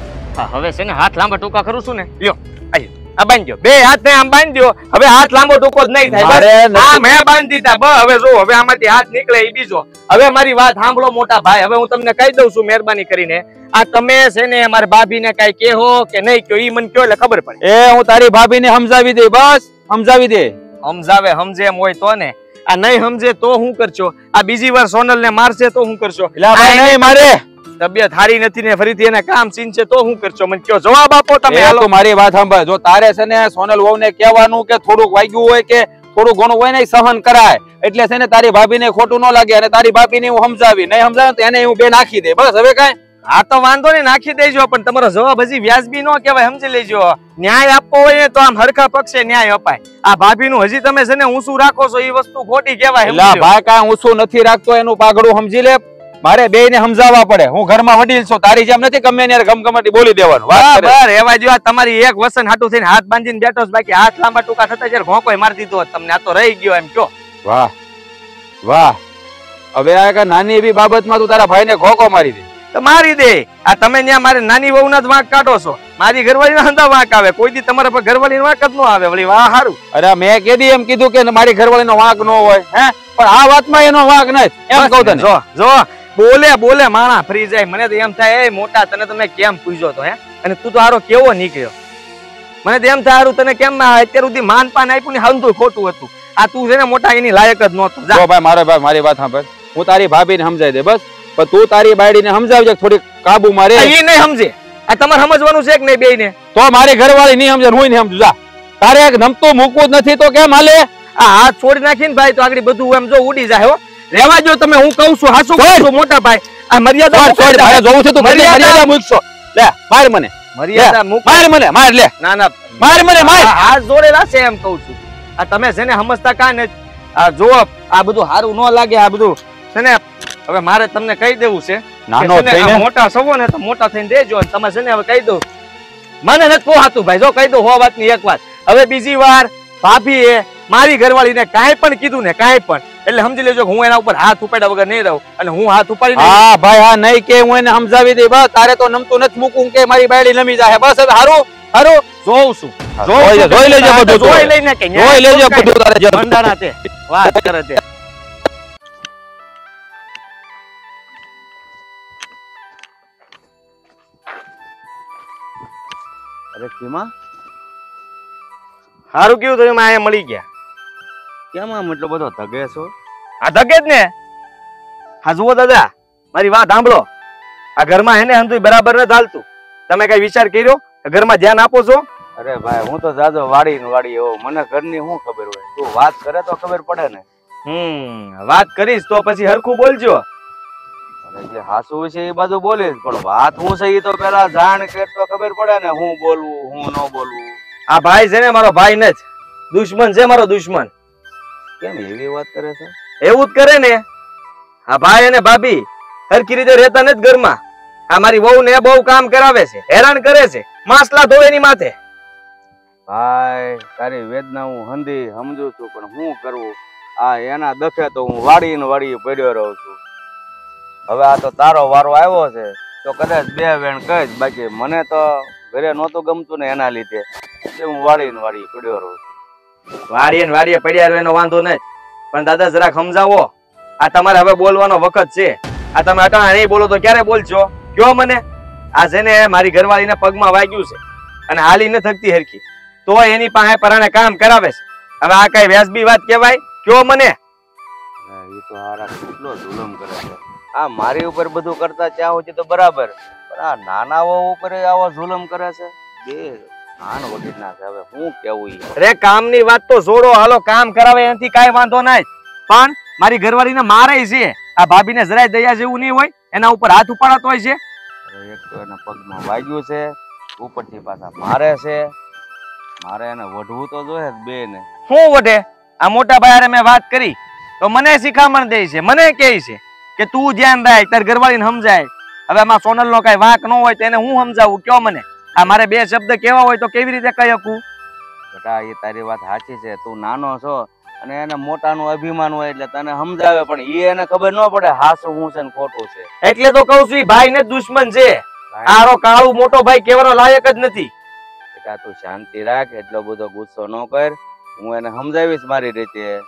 હવે છે ને હાથ લાંબા ટૂંકા કરું છું ને. લ્યો આ બાંધ્યો. બે હાથ ને આમ બાંધ્યો. હવે હાથ લાંબો ટૂંકો જ નહીં થાય. હા મેં બાંધી દીધા. હવે જો હવે આમાંથી હાથ નીકળે એ બીજો. હવે મારી વાત સાંભળો મોટા ભાઈ. હવે હું તમને કહી દઉં છું મહેરબાની કરીને. આ તમે છે ને મારી ભાભીને કઈ કહો કે નહીં કહો ઈ મને કહો એટલે ખબર પડે. હું તારી ભાભીને સમજાવી દે. બસ સમજાવી દે. સમજાવે સમજે એમ હોય તો ને. આ નહીં સમજે તો શું કરશો? આ બીજી વાર સોનલ ને મારશે તો શું કરશો? નહીં મારે તબિયત હારી નથી ને ફરીથી એને કામ ચીનશે તો શું કરશો? મને કયો જવાબ આપો તમે. હાલો મારી વાત સાંભળ. જો તારે છે ને સોનલ વહુ ને કહેવાનું કે થોડુંક વાગ્યું હોય કે થોડું ઘણું હોય ને સહન કરાય. એટલે છે ને તારી ભાભીને ખોટું ન લાગે અને તારી ભાભીને હું સમજાવી નહીં સમજાવે તો એને હું બે નાખી દે. બસ હવે કાંઈ હા તો વાંધો નહીં નાખી દેજો. પણ તમારો જવાબ હજી વ્યાજબી ન કહેવાય. સમજી લેજો. ન્યાય આપવો હોય ને તો આમ હરખા પક્ષે ન્યાય અપાય. આ ભાભીનું હજી તમે છે ને ઊંચું રાખો છો એ વસ્તુ ખોટી કહેવાય. ભાઈ કાંઈ ઊંચું નથી રાખતો એનું પાઘડું સમજી લે. મારે બે ને સમજાવવા પડે. હું ઘરમાં વડીલ છું. તારી જેમ નથી ગમે ત્યારે ગમગમાટી બોલી દેવાનું. બરાબર એવા જો તમારી એક વસન હાટું થઈને હાથ બાંધીને બેઠો છે. બાકી હાથ લાંબા ટૂંકા થતા જયારે ઘોંકો મારી દીધો તમને. આ તો રહી ગયો એમ કયો. વાહ વાહ. હવે આ નાની એવી બાબતમાં તું તારા ભાઈને ઘોંકો મારી દે તો મારી દે. આ તમે ત્યાં મારે નાની વહુ ના જ વાંક કાઢો છો. મારી ઘરવાળી ના હંધા વાંક આવે. કોઈ દી તમારા પર ઘરવાળી વાંક જ ન આવે. વળી વાહ હારું. અરે મેં કેદી એમ કીધું કે મારી ઘરવાળી નો વાંક ન હોય? હે પણ આ વાતમાં એનો વાંક નથી એમ કહું તને. જો બોલે બોલે માણા ફરી જાય. મને તો એમ થાય એ મોટા તને તમે કેમ પૂછ્યો તો? હે અને તું તો હારો કેવો નીકળ્યો. મને તો એમ થાય હારું તને કેમ અત્યાર સુધી માનપાન આપ્યું ને હંધું ખોટું હતું. આ તું છે ને મોટા એની લાયક જ નહોતો. જો ભાઈ મારી વાત સાંભળ. હું તારી ભાભીને સમજાવી દે બસ. પણ તું તારી બાયડીને સમજાવજે થોડી કાબુમાં રહે. એ નહીં સમજે. આ તમારે સમજવાનું છે કે નહીં બે ને? તો મારી ઘરવાળી નહીં સમજે હું નહીં સમજુ. જા તારે એક નમતું મૂકવું જ નથી તો કેમ હાલે? આ હાથ છોડી નાખીને ભાઈ તો આગળ બધું એમ જો ઉડી જાય. હો રેવા જો તમે. હું કહું છું હાસુ કહું છું મોટા ભાઈ. આ મર્યાદા છોડ ભાઈ જોવું છે તું મર્યાદા મૂકશો. લે માર મને. મર્યાદા મૂક. માર મને માર લે. ના ના માર મને માર. હાથ જોડેલા છે એમ કહું છું. આ તમે છે ને સમજતા કા ને? આ જો આ બધું સારું ન લાગે. આ બધું છે ને હવે મારે તમને કહી દેવું છે. નાનો થઈને મોટા સવો ને તો મોટા થઈને દેજો. તમે છે ને હવે કહી દઉં. મને નથી પોહાતું ભાઈ. જો કહી દઉં હો વાત ની એક વાત. હવે બીજી વાર ભાભી મારી ઘરવાળીને કાંઈ પણ કીધું ને કાંઈ પણ એટલે સમજી લેજો હું એના ઉપર હાથ ઉપાડ્યા વગર નહીં રહું. અને હું હાથ ઉપાડી હા ભાઈ હા નહીં કે હું એને સમજાવી દે. બસ તારે તો નમતું નથી મૂકું કે મારી બાયડી નમી જાય. બસ હવે હારું હારું જોઉં છું. જોઈ લેજે બધું, જોઈ લઈને કે જોઈ લેજે બધું તારે જે મંડાણા તે વાત કરે તે. અરે ખીમા, સારું કેવું તમે અહીંયા મળી ગયા. કેમ આમ એટલો બધો ધગે છો? આ ધકે જ ને. હા જુઓ દાદા, મારી વાત સાંભળો. આ ઘરમાં હેને હંતુય બરાબર નથી હાલતું. તમે કઈ વિચાર કર્યો? ઘરમાં ધ્યાન આપો છો? અરે ભાઈ, હું તો જાજો વાડી ને વાડી એવો, મને ઘરની શું ખબર હોય? તું વાત કરે તો ખબર પડે ને. વાત કરીશ તો પછી હરખું બોલજો. અરે જે હાસુ છે એ બધું બોલીશ, પણ વાત હું છે એ તો પેલા જાણ કે તો ખબર પડે ને, હું બોલવું હું ન બોલવું. આ ભાઈ છે ને મારો ભાઈ ને જ દુશ્મન છે, મારો દુશ્મન. કેમ એવી વાત કરે છે? એવું જ કરે ને. આ ભાઈ અને ભાભી હરખી રીતે રહેતા નથી ઘરમાં. આ મારી વહુ ને બહુ કામ કરાવે છે, હેરાન કરે છે, માસલા ધોવે એની માથે. ભાઈ તારી વેદના હું હંધી સમજુ છું, પણ શું કરવું? આ એના દખે તો હું વાડી ને વાડી પડ્યો રહું છું. હવે આ તો તારો વારો આવ્યો છે તો કદાચ બે વેણ કહીશ, બાકી મને તો ઘરે નહોતું ગમતું ને એના લીધે હું વાડી ને વાડી પડ્યો રહું છું. વાડીએ ને વાડીએ પડ્યા રહ્યો એનો વાંધો નહીં, પણ દાદા જરાક સમજાવો. આ તમારે હવે બોલવાનો વખત છે. આ તમે અટાણા નહીં બોલો તો ક્યારે બોલશો? કયો મને. આ છે ને મારી ઘરવાળીને પગમાં વાગ્યું છે અને હાલી ન થકતી હરખી, તો એની પાસે પરાણે કામ કરાવે છે. હવે આ કઈ વ્યાજબી વાત કહેવાય? કયો મને. એ તો હારા કેટલો જુલમ કરે છે. આ મારી ઉપર બધું કરતા ચાહો છે તો બરાબર, પણ આ નાનાઓ ઉપર આવો જુલમ કરે છે. બે આન વગર ના છે. હવે હું કેવું ઈ? અરે કામની વાત તો છોડો, હાલો કામ કરાવે એનાથી કાઈ વાંધો નહીં, પણ મારી ઘરવાળીને મારે છે. આ ભાભીને જરાય દયા જેવું નહીં હોય, એના ઉપર હાથ ઉપાડતો હોય છે. અરે એક તો એના પગમાં વાગ્યું છે, ઉપરથી પાછા મારે છે. મારે એને વઢવું તો જોઈએ બે ને. શું વઢે? આ મોટા ભાઈ મેં વાત કરી તો મને શિખામણ દે છે, મને કહે છે કે તું ધ્યાન રાખ, તાર ઘરવાળીને સમજાય. હવે આમાં સોનલ નો કઈ વાંક ન હોય તો એને હું સમજાવું? કયો મને. આ મારે બે શબ્દ કેવા હોય તો કેવી રીતે કહી શકું? બેટા એ તારી વાત સાચી છે, તું નાનો છો અને એને મોટાનું અભિમાન હોય એટલે તને સમજાવે, પણ એને ખબર ન પડે હાસું હું છે ને ખોટું છે. એટલે તો કઉ છું ભાઈ ને દુશ્મન છે. આરો કાળુ મોટો ભાઈ કેવાનો લાયક જ નથી. બેટા તું શાંતિ રાખ, એટલો બધો ગુસ્સો ન કર, હું એને સમજાવીશ મારી રીતે.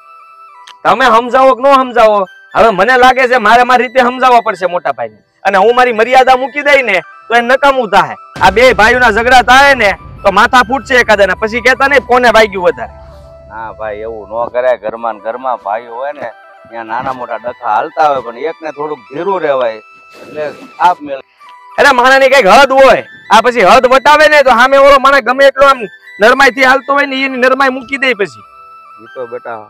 તમે સમજાવો કે ન સમજાવો, હવે મને લાગે છે મારે મારી રીતે સમજાવવા પડશે મોટા ભાઈ ને. અને હું મારી મર્યાદા મૂકી દઈ ને તો એ નકામું થાય. આ બે ભાઈઓના ઝઘડા થાય ને તો માથા ફૂટશે એકાદા, પછી કેતા નહીં કોને વાગ્યું વધારે. ના ભાઈ એવું ન કરાય. ઘરમાં ને ઘરમાં ભાઈઓ હોય ને ત્યાં નાના મોટા ડખા હાલતા હોય, પણ એકને થોડુંક ધીરું રહેવાય એટલે આપ મેળ. અરે માણાની કઈક હદ હોય. આ પછી હદ વટાવે ને તો સામે ઓલો માણસ ગમે એટલો આમ નરમાઈ થી હાલતો હોય ને એની નરમાઈ મૂકી દે પછી. એ તો બેટા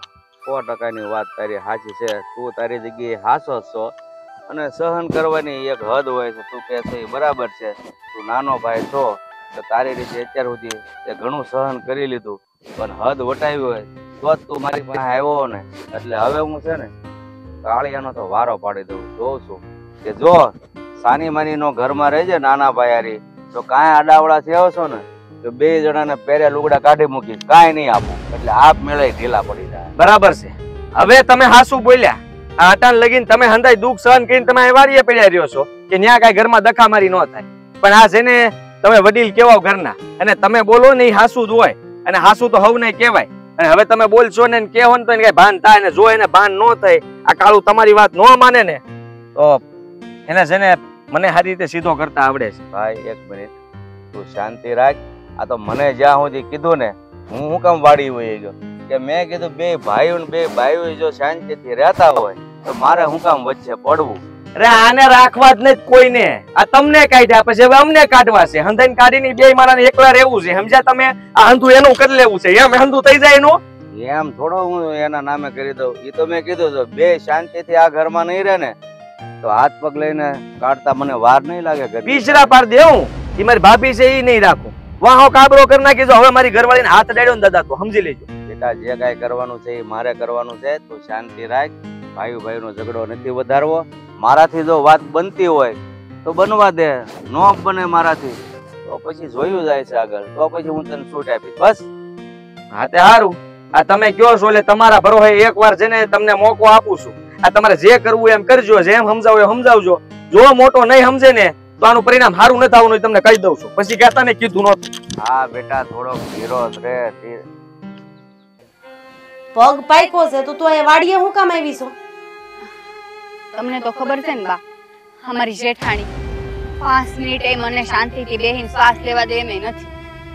100% વાત તારી સાચી છે. તું તારી જગ્યાએ હાસો છો અને સહન કરવાની એક હદ હોય છે. તું કહે છે એ બરાબર છે. તું નાનો ભાઈ છો તો તારી રીતે અત્યાર સુધી તે ઘણું સહન કરી લીધું, પણ હદ વટાવી હોય તો જ તું મારી પાસે આવ્યો ને. એટલે હવે હું છે ને કાળિયાનો તો વારો પાડી દઉં. જોઉં છું કે જો સાની માની નો ઘરમાં રહેજે નાના ભાઈ હારી તો કાંઈ આડાવડા થયો છો ને તો બે જણાને પહેરે લુગડા કાઢી મૂકીશ, કાંઈ નહીં આપું. એટલે આપ મેળે ઢીલા પડી જાય. બરાબર છે. હવે તમે હાસુ બોલ્યા. આ અટાણ લગીને તમે હંધાઈ દુઃખ સહન કરીને તમે વારીએ પડ્યા રહ્યો છો કે ન્યા કાંઈ ઘરમાં દખામારી ન થાય. પણ આ છે ને તમે વડીલ કેવાવ ઘરના, અને તમે બોલો ને એ હાસુ જ હોય, અને હાસુ તો હવ નહીં કહેવાય. અને હવે તમે બોલશો ને કેવો ને તો એને કઈ ભાન થાય ને, જો એને ભાન ન થાય, આ કાળું તમારી વાત ન માને ને તો એને છે ને મને સારી રીતે સીધો કરતા આવડે છે. ભાઈ એક મિનિટ તું શાંતિ રાખ. આ તો મને જ્યાં સુધી કીધું ને હું કામ વાડી હોય ગયો કે મેં કીધું બે ભાઈઓ જો શાંતિથી રહેતા હોય તો મારે હું કામ વચ્ચે પડવું? અરે આને રાખવા જ નથી કોઈને. આ તમને કાઢ્યા પછી હવે અમને કાઢવા છે. હંધાઈને કાઢીને બે મારાને એકલા રહેવું છે, સમજ્યા તમે? આ હંધું એનું કરી લેવું છે, એમ હંધું થઈ જાય એનું. એમ થોડો હું એના નામે કરી દઉં. એ તો મેં કીધું જો બે શાંતિથી આ ઘરમાં નહીં રહે ને તો હાથ પગ લઈને કાઢતા મને વાર નહીં લાગે. પીછરા પાડ દેવું. એ મારી ભાભી છે એ નહીં રાખું. વાહો કાબરો કરી નાખીજો. હવે મારી ઘરવાળીને હાથ અડાડ્યો ને દાદા તો સમજી લેજો. બેટા જે કાંઈ કરવાનું છે એ મારે કરવાનું છે. તું શાંતિ રાખ. ભાઈ નો ઝઘડો નથી વધારવો. મારાથી જો વાત બનતી હોય તો બનવા દે, નો બને મારાથી તો પછી જોયું જાય છે આગળ, તો પછી હું તને છૂટ આપીશ. બસ હા તે સારું. આ તમે કયો છો એટલે તમારા ભરોસે એક વાર છે ને તમને મોકો આપું છું. આ તમારે જે કરવું એમ કરજો, જેમ સમજાવો એ સમજાવજો. જો મોટો નહીં સમજે ને તો આનું પરિણામ સારું નથી આવવાનું તમને કહી દઉં છું. પછી કહેતા ને કીધું નહોતું. હા બેટા થોડો ધીરો રે. પગ પાયકો છે તો તું અહીંયા વાડીએ હું કામ આવી છો? તમને તો ખબર છે ને બા, અમારી જેઠાણી 5 મિનિટે મને શાંતિથી બેહીને શ્વાસ લેવા દે એમ નથી.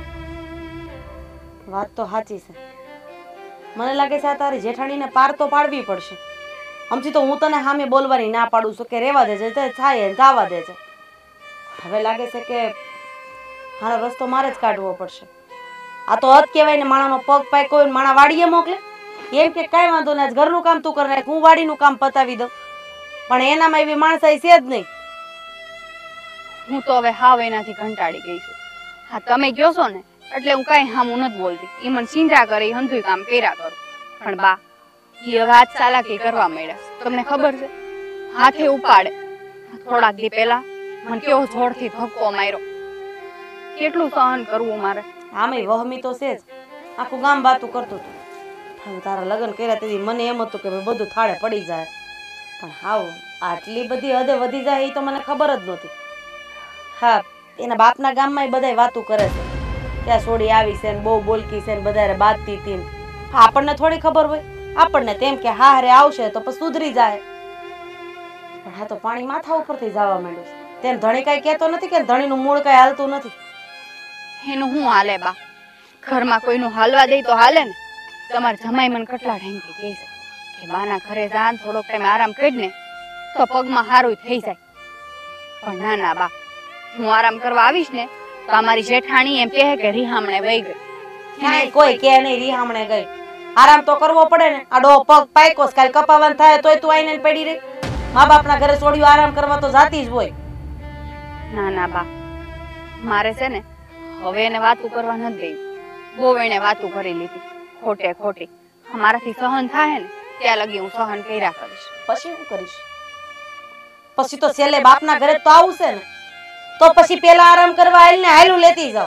વાત તો સાચી છે. મને લાગે છે આ તારી જેઠાણીને પાર તો પાડવી પડશે. આમથી તો હું તને સામે બોલવાની ના પાડું છું કે રેવા દે છે, થાય જવા દે છે. હવે લાગે છે કે હારો રસ્તો મારે જ કાઢવો પડશે. આ તો હદ કહેવાય ને, માણાનો પગ પાક્યો હોય ને માણા વાડીએ મોકલે. એમ કે કાંઈ વાંધો નહીં, ઘરનું કામ તું કરી નાખ, હું વાડીનું કામ પતાવી દઉં. પણ એનામાં એવી માણસાઈ છે જ નહીં. હું તો હવે હાવ એનાથી કંટાળી ગઈ છું. હા તમે કહો છો ને એટલે હું કઈ હામું નથી બોલતી. એ મને ચિંતા કરે, હંધુય કામ કર્યા કરું. પણ બા એ વાત ચાલાકી કરવા માંડ્યા. તમને ખબર છે, હાથે ઉપાડે. થોડાક દી પહેલા મને કેવો જોરથી ધક્કો માર્યો. કેટલું સહન કરવું મારે. આમેય વહમી તો છે જ. આખું ગામ વાતું કરતું હતું. હવે તારા લગ્ન કર્યા તેથી મને એમ હતું કે બધું થાળે પડી જાય. પણ હાવ આટલી બધી હદે વધી જાય એ તો મને ખબર જ નહોતી. હા, એના બાપના ગામમાં બધાય વાતું કરે છે ત્યાં સોડી આવી છે ને બહુ બોલકી છે ને બધારે બાદતી હતી ને. આપણને થોડી ખબર હોય. આપણને તેમ કે હા હારે આવશે તો પછી સુધરી જાય. પણ હા તો પાણી માથા ઉપરથી જવા માંડ્યું છે. તેમ ધણી કઈ કહેતો નથી કે ધણીનું મૂળ કઈ હાલતું નથી. એનું હું હાલે બા? ઘરમાં કોઈનું હાલવા દે તો હાલે ને. તમારે જમાઈ મને કેટલા ટાઈમથી કહે છે કે બાના ઘરે જા, થોડોક ટાઈમ આરામ કરી ને તો પગમાં હારું થઈ જાય. પણ ના ના બા, હું આરામ કરવા આવીશ ને તો અમારી જેઠાણી એમ કહે કે રીહામણે વહી ગઈ. ક્યાંય કોઈ કે નહીં રીહામણે ગઈ. આરામ તો કરવો પડે ને. આ ડો પગ પાયકો કાલ કપાવવાનું થાય તોય તું આઈને પડી રહી. મા બાપના ઘરે છોડ્યું આરામ કરવા તો જાતી જ હોય. ના ના બા, મારે છે ને હવે એને વાતું કરવા નથી દેવી. બહુ એને વાતું કરી લીધી ખોટે ખોટી. મારાથી સહન થાય ને ત્યાં લગી હું સહન કર્યા કરીશ. પછી શું કરીશ? પછી તો છેલ્લે બાપના ઘરે તો આવું છે ને, તો પછી પેલા આરામ કરવા આવીને હાલું લેતી જાવ.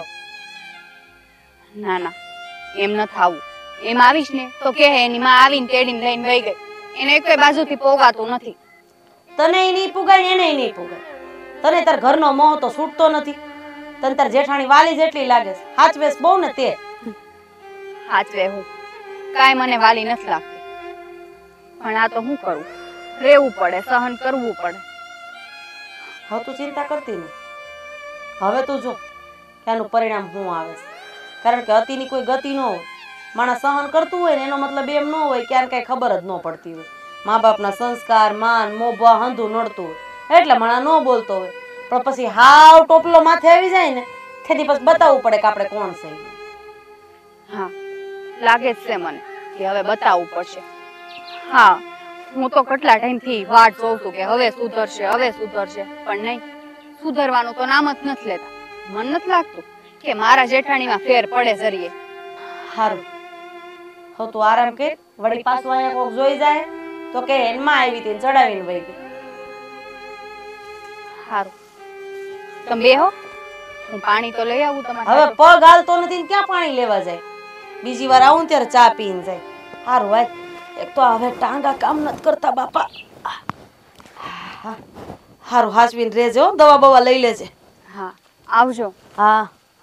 ના ના, એમ ન થાવું. એમ આવીશ ને તો કે એની માં આવીને તેડીને લઈને વહી ગઈ. એને એક બાજુથી પોગાતું નથી. તને નહીં પુગાય એને નહીં પુગાય. તને તાર ઘરનો મોહ તો છૂટતો નથી. તને તાર જેઠાણી વાલી જેટલી લાગે છે. હાચવેસ બહુ ને તે. હાચવે હું કાંઈ મને વાલી નથી લાગતી. પણ આ તો હું કરું, રહેવું પડે, સહન કરવું પડે. હવે તું ચિંતા કરતી નહીં. હવે તું જો કે આનું પરિણામ શું આવે છે. કારણ કે અતિની કોઈ ગતિ ન હોય. માણસ સહન કરતું હોય ને એનો મતલબ એમ ન હોય કે આને કઈ ખબર જ ન પડતી હોય. મા બાપના સંસ્કાર, માન, મોભા હંધું નડતું હોય એટલે માણસ ન બોલતો હોય. પણ પછી હાવ ટોપલો માથે આવી જાય ને તેથી પછી બતાવવું પડે કે આપણે કોણ છે. હા, લાગે જ છે મને કે હવે બતાવવું પડશે. હા, હું તો કેટલા ટાઈમથી વાટ જોઉં છું કે હવે સુધરશે, હવે સુધરશે. પણ નહીં, સુધરવાનું તો નામ જ નથી લેતા. મન નથી લાગતું કે મારા જેઠાણીમાં ફેર પડે જરીએ. સારું, હવે તું આરામ કર. વળી પાછું અહીંયા કોક જોઈ જાય તો કે એનમાં આવી હતી ચડાવીને વહી ગઈ. સારું, તમે બેહો, હું પાણી તો લઈ આવું તમારે. હવે પગ હાલતો નથી ને ક્યાં પાણી લેવા જાય? બીજી વાર આવું ત્યારે ચા પીને જાય. સારું ભાઈ, એક તો હવે ટાંગા કામ નથી કરતા બાપા. સારું, હાચવીને રહેજો, દવા બવા લઈ લેજે. હા, આવજો. હા.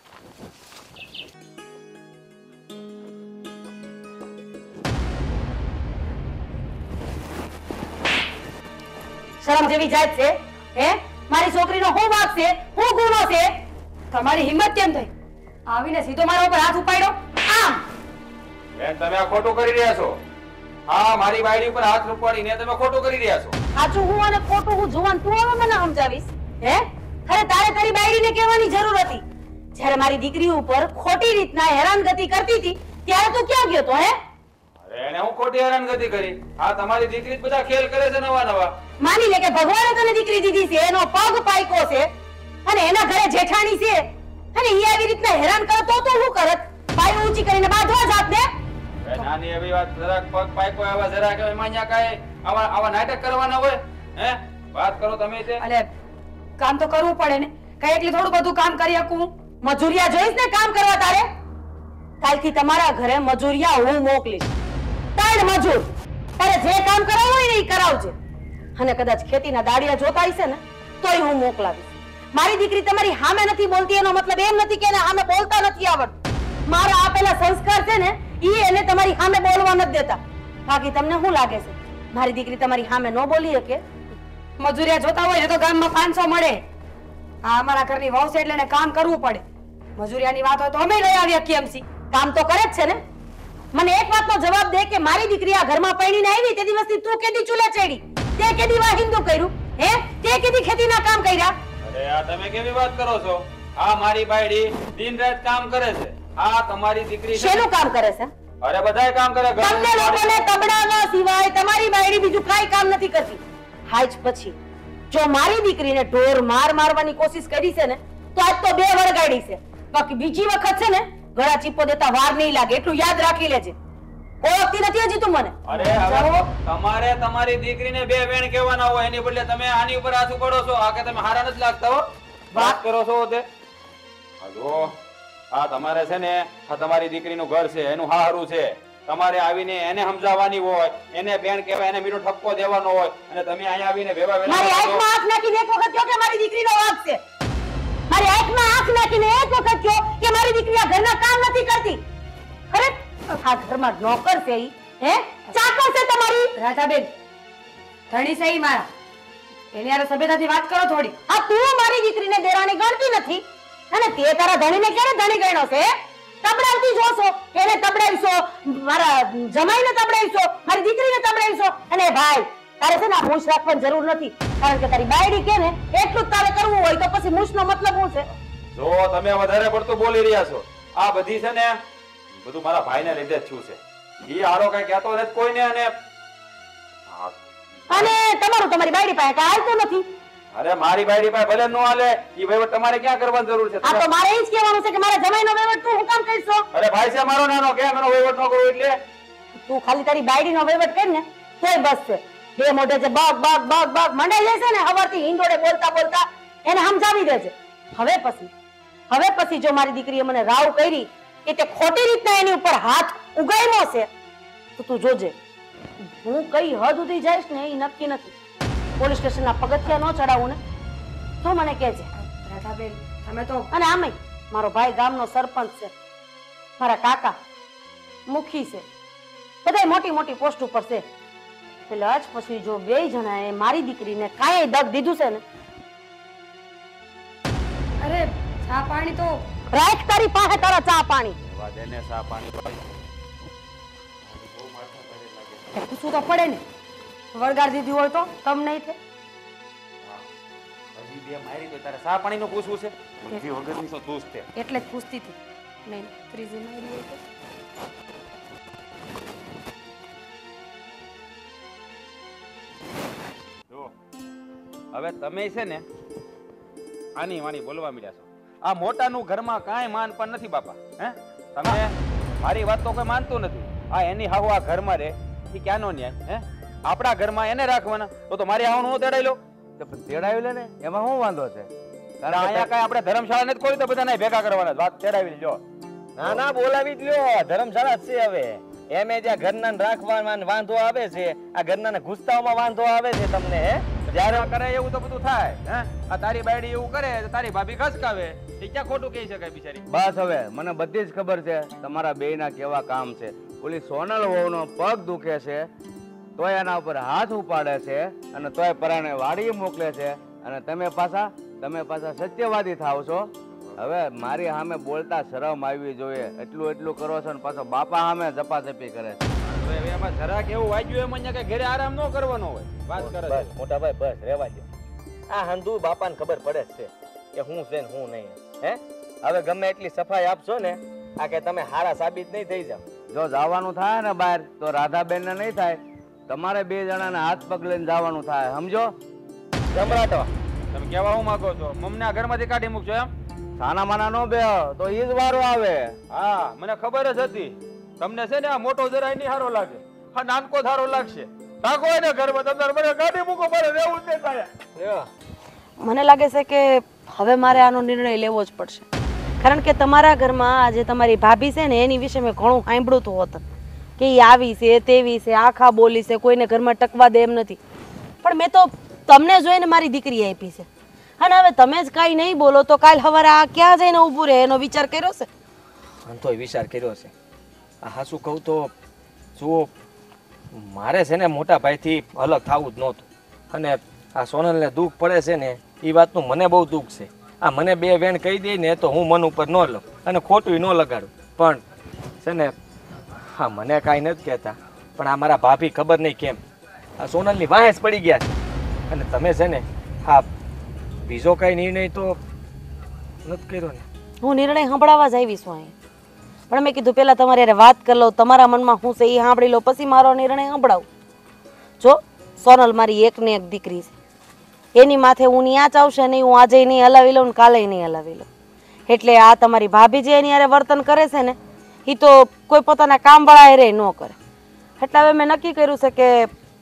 શરમ જેવી જાત છે હે? મારી છોકરીનો શું વાંક છે? શું ગુનો છે? તમારી હિંમત કેમ થઈ? આવીને સીધો મારા ઉપર હાથ ઉપાડ્યો. આમ બેન, તમે આ ખોટું કરી રહ્યા છો. હા, મારી બાયડી ઉપર હાથ ઉપાડીને તમે ખોટું કરી રહ્યા છો. સાચું હું અને ખોટું હું જોવાનું તું હવે મને સમજાવીશ હે? અરે તારે તારી બાયડીને કહેવાની જરૂર હતી. જ્યારે મારી દીકરી ઉપર ખોટી રીતના હેરાનગતિ કરતી હતી ત્યારે તું ક્યાં ગયો તો હે? એને હું ખોટી હેરાનગતિ કરી? હા, તમારી દીકરી જ બધા ખેલ કરે છે નવા નવા. માની લે કે ભગવાને તને દીકરી દીધી છે, એનો પગ પાયકો છે અને એના ઘરે જેઠાણી છે અને ઈ આવી રીતના હેરાન કરતો તો હું કરત? પાય ઊંચી કરીને બાંધવા જાત ને. નાની એવી વાત, જરાક પગ પાયકો આવા જરાક એમાં અહીંયા કાંઈ આવા નાટક કરવાના હોય હે? વાત કરો તમે છે. અલે કામ તો કરવું પડે ને. કઈ એટલી થોડું બધું કામ કરી શકું? મજૂરિયા જોઈશ ને કામ કરવા તારે? કાલથી તમારા ઘરે મજૂરિયા હું મોકલીશ. 3 મજૂર. તારે જે કામ કરાવવું હોય ને એ કરાવજે. અને કદાચ ખેતીના દાડિયા જોતા હશે ને તોય હું મોકલાવીશ. મારી દીકરી તમારી સામે નથી બોલતી એનો મતલબ એમ નથી કે એને સામે બોલતા નથી આવડતું. મારા આપેલા સંસ્કાર છે ને ઈ એને તમારી સામે બોલવા નથી દેતા. બાકી તમને શું લાગે છે મારી દીકરી તમારી સામે ન બોલી શકે? મજૂરિયા જોતા હોય તો ગામમાં 500 મળે. આ અમારા ઘરની વહુ છે એટલે એને કામ કરવું પડે. મજૂરિયાની વાત હોય તો અમે લઈ આવીએ કેમસી. કામ તો કરે જ છે ને. મને એક વાતનો જવાબ દે કે મારી દીકરી આ ઘરમાં પરણીને આવી તે દિવસથી તું કેદી ચૂલે ચડી? તે કેદી વાહિંદુ કર્યું? હે? તે કેદી ખેતીના કામ કર્યા? અરે આ તમે કેવી વાત કરો છો? આ મારી બાયડી દિન રાત કામ કરે છે. આ તમારી દીકરી છે. શેનું કામ કરે છે? અરે બધાય કામ કરે. તમને લોકોને તબડાના સિવાય તમારી બાયડી બીજું કાઈ કામ નથી કરતી. હાજ પછી જો મારી દીકરીને ઢોર મારવાની કોશિશ કરી છે ને તો આજ તો 2 વળગાડી છે. બાકી બીજી વખત છે ને ગળા ચીપો દેતા વાર નહીં લાગે એટલું યાદ રાખી લેજે. ઓળખતી નથી હજી તું મને? અરે હવે તમારે તમારી દીકરીને 2 વેણ કહેવાના હોય એની બદલે તમે આની ઉપર હાથ ઉપાડો છો. આ કે તમે હારા નથી લાગતા હો. વાત કરો છો તે. જો આ તમારે છે ને આ તમારી દીકરીનું ઘર છે એનું હારું છે. તમારે આવીને એને સમજાવવાની હોય, એને બેન કહેવાય, એને મીઠો ઠપકો દેવાનો હોય અને તમે અહીંયા આવીને વેવા વેલા મારી આંખમાં આંખ નાખીને એક વખત કહો કે મારી દીકરીનો વાંક છે. મારી આંખમાં આંખ નાખીને એક વખત કહો કે મારી દીકરી આ ઘરના કામ નથી કરતી. અરે આ ઘરમાં નોકર છે ઈ, હે? ચાકર છે તમારી? રાધાબેન ધણી છે ઈ મારા. એની હારે સભ્યતાથી વાત કરો થોડી. આ તું મારી દીકરીને દેરાણી ગણતી નથી અને તે તારા ધણીને ક્યારે ધણી ગણ્યો છે? તબડાવતી જોશો, એને તબડાવીશો, મારા જમાઈને તબડાવીશો, મારી દીકરીને તબડાવીશો. અને ભાઈ તારે છે ને આ મૂછ રાખવાની જરૂર નથી કારણ કે તારી બાયડી કે ને એટલું જ તારે કરવું હોય તો પછી મૂછનો મતલબ શું છે? જો તમે વધારે પડતું બોલી રહ્યા છો. આ બધી છે ને બધું મારા ભાઈને લીધે જ છું છે. ઈ હારો કઈ કહેતો નથી કોઈને અને તમારું તમારી બાયડી પાસે કાંઈ હાલતું નથી. અરે મારી બાયડી પાસે ભલે ન હાલે ઈ વહીવટ તમારે ક્યાં કરવાની જરૂર છે? આ તો મારે ઈ જ કહેવાનું છે કે મારા જમાઈનો વહીવટ તું હું કામ કરશો? અરે ભાઈ છે મારો નાનો, કેમ એનો વહીવટ ન કરું? એટલે તું ખાલી તારી બાયડીનો વહીવટ કર ને તોય બસ છે. બે મોઢે જે બગ બગ બગ બગ મંડાઈ જાય છે ને હવારથી હિંડોળે બોલતા બોલતા એને સમજાવી દેજે. હવે પછી જો મારી દીકરીએ મને રાવ કરી કે તે ખોટી રીતના એની ઉપર હાથ ઉગામ્યો છે તો તું જોજે હું કઈ હદ સુધી જઈશ ને એ નક્કી નથી. પોલીસ સ્ટેશનના પગથિયા ન ચડાવું ને તો મને કહેજે. રાધાબેન તમે તો અને આમે મારો ભાઈ ગામનો સરપંચ છે, મારા કાકા મુખી છે, બધાય મોટી મોટી પોસ્ટ ઉપર છે. એટલે આજ પછી જો 2 જણાએ મારી દીકરીને કાંઈ દગ દીધું છે ને અરે ચા પાણી તો રાખ તારી પાસે તારા ચા પાણી એને ચા પાણી પૂછવું તો પડે ને. વળગાડ દીધી હોય તો તમ નહીં થે. હજી 2 મારી તો તારે ચા પાણીનું પૂછવું છે? બુદ્ધિ વગરની તો તું જ તે. એટલે જ પૂછતી હતી. નહીં ત્રીજી મારી હોય તો જો હવે તમે છે ને આની વાણી બોલવા મળ્યા છો. આ મોટાનું ઘરમાં કાંઈ માન પણ નથી બાપા. હે તમે મારી વાત તો કોઈ માનતું નથી. આ એની હાવ આ ઘરમાં રે એ ક્યાંનો ન્યાય? હે આપણા ઘરમાં એને રાખવાના તો મારી હાવ હું તેડાઈ લો. તેડાવી લે ને, એમાં શું વાંધો છે? અહીંયા કઈ આપણે ધર્મશાળા નથી ખોલી તો બધાને ભેગા કરવાના. વાત તેડાવી લ્યો. ના ના બોલાવી જ લ્યો. ધર્મશાળા જ છે હવે. એમે જ્યાં ઘરના રાખવામાં વાંધો આવે છે, આ ઘરના ઘૂસતાઓમાં વાંધો આવે છે તમને. હે જ્યારે કરે એવું તો બધું થાય. હે આ તારી બાયડી એવું કરે તો તારી ભાભી ખસકાવે એ ક્યાં ખોટું કહી શકાય બિચારી? બસ હવે મને બધી જ ખબર છે તમારા બેયના કેવા કામ છે. ઓલી સોનલ વહુનો પગ દુખે છે તોય એના ઉપર હાથ ઉપાડે છે અને તોય પરાણે વાડી મોકલે છે અને તમે પાછા સત્યવાદી થાવ છો. હવે મારી સામે બોલતા શરમ આવવી જોઈએ. એટલું કરો છો ને પાછો બાપા સામે ઝપાઝપી કરે છે. હવે એમાં જરાક એવું વાગ્યું એમ અહીંયા કે ઘરે આરામ ન કરવાનો હોય. વાત કરે બસ મોટા ભાઈ બસ રહેવા દો. આ હંધુ બાપાને ખબર પડે છે કે હું છે ને હું નહીં. હે હવે ગમે એટલી સફાઈ આપશો ને આ કે તમે હારા સાબિત નહીં થઈ જાવ. જો જવાનું થાય ને બહાર તો રાધાબેન ને નહીં થાય, તમારે 2 જણાને હાથ પગ લઈને જવાનું થાય. સમજો? જમરાટો તમે કેવા હું માંગો છો? મમ્મી આ ઘરમાંથી કાઢી મૂકજો એમ? સાના માના નો બે તો ઈ જ વારો આવે. હા મને ખબર જ હતી. તમને છે ને આ મોટો જરાય નહીં સારો લાગે, આ નાનકો સારો લાગશે. ટાકો એને ઘરમાં તમને મને કાઢી મૂકો, મારે રહેવું જ નહીં થાય. મને લાગે છે કે હવે મારે આનો નિર્ણય લેવો જ પડશે કારણ કે તમારા ઘરમાં આજે તમારી ભાભી છે ને એની વિશે મેં ઘણું સાંભળ્યું તો હોત કે એ આવી છે તેવી છે આખા બોલી છે કોઈને ઘરમાં ટકવા દે એમ નથી. પણ મેં તો તમને જોઈને મારી દીકરી આપી છે અને હવે તમે જ કાંઈ નહીં બોલો તો કાલ સવારે આ ક્યાં જઈને ઊભું રહે એનો વિચાર કર્યો છે? તોય વિચાર કર્યો છે. આ હાસું કહું તો જુઓ, મારે છે ને મોટા ભાઈથી અલગ થવું જ નહોતું. અને આ સોનલને દુઃખ પડે છે ને એ વાતનું મને બહુ દુઃખ છે. આ મને બે વેણ કહી દે ને તો હું મન ઉપર ન લઉં અને ખોટું ન લગાડું. પણ છે ને હા, મને કાંઈ નથી કહેતા, પણ આ મારા ભાભી ખબર નહીં કેમ આ સોનલની વાહે જ પડી ગયા છે. અને તમે છે ને હા, બીજો કાંઈ નિર્ણય તો નથી કર્યો ને? હું નિર્ણય સાંભળવા જ આવી છું અહીં, પણ મેં કીધું પેલા તમારે હારે વાત કરી લઉં, તમારા મનમાં શું છે એ સાંભળી લો, પછી મારો નિર્ણય સંભળાવું. જો સોનલ મારી એક ને એક દીકરી છે, એની માથે હું ન્યા જ આવશે નહીં, હું આજે નહીં હલાવી લઉં ને કાલે નહીં હલાવી લઉં. એટલે આ તમારી ભાભી જે એની હારે વર્તન કરે છે ને એ તો કોઈ પોતાના કામવાળા હારે ન કરે. એટલે હવે મેં નક્કી કર્યું છે કે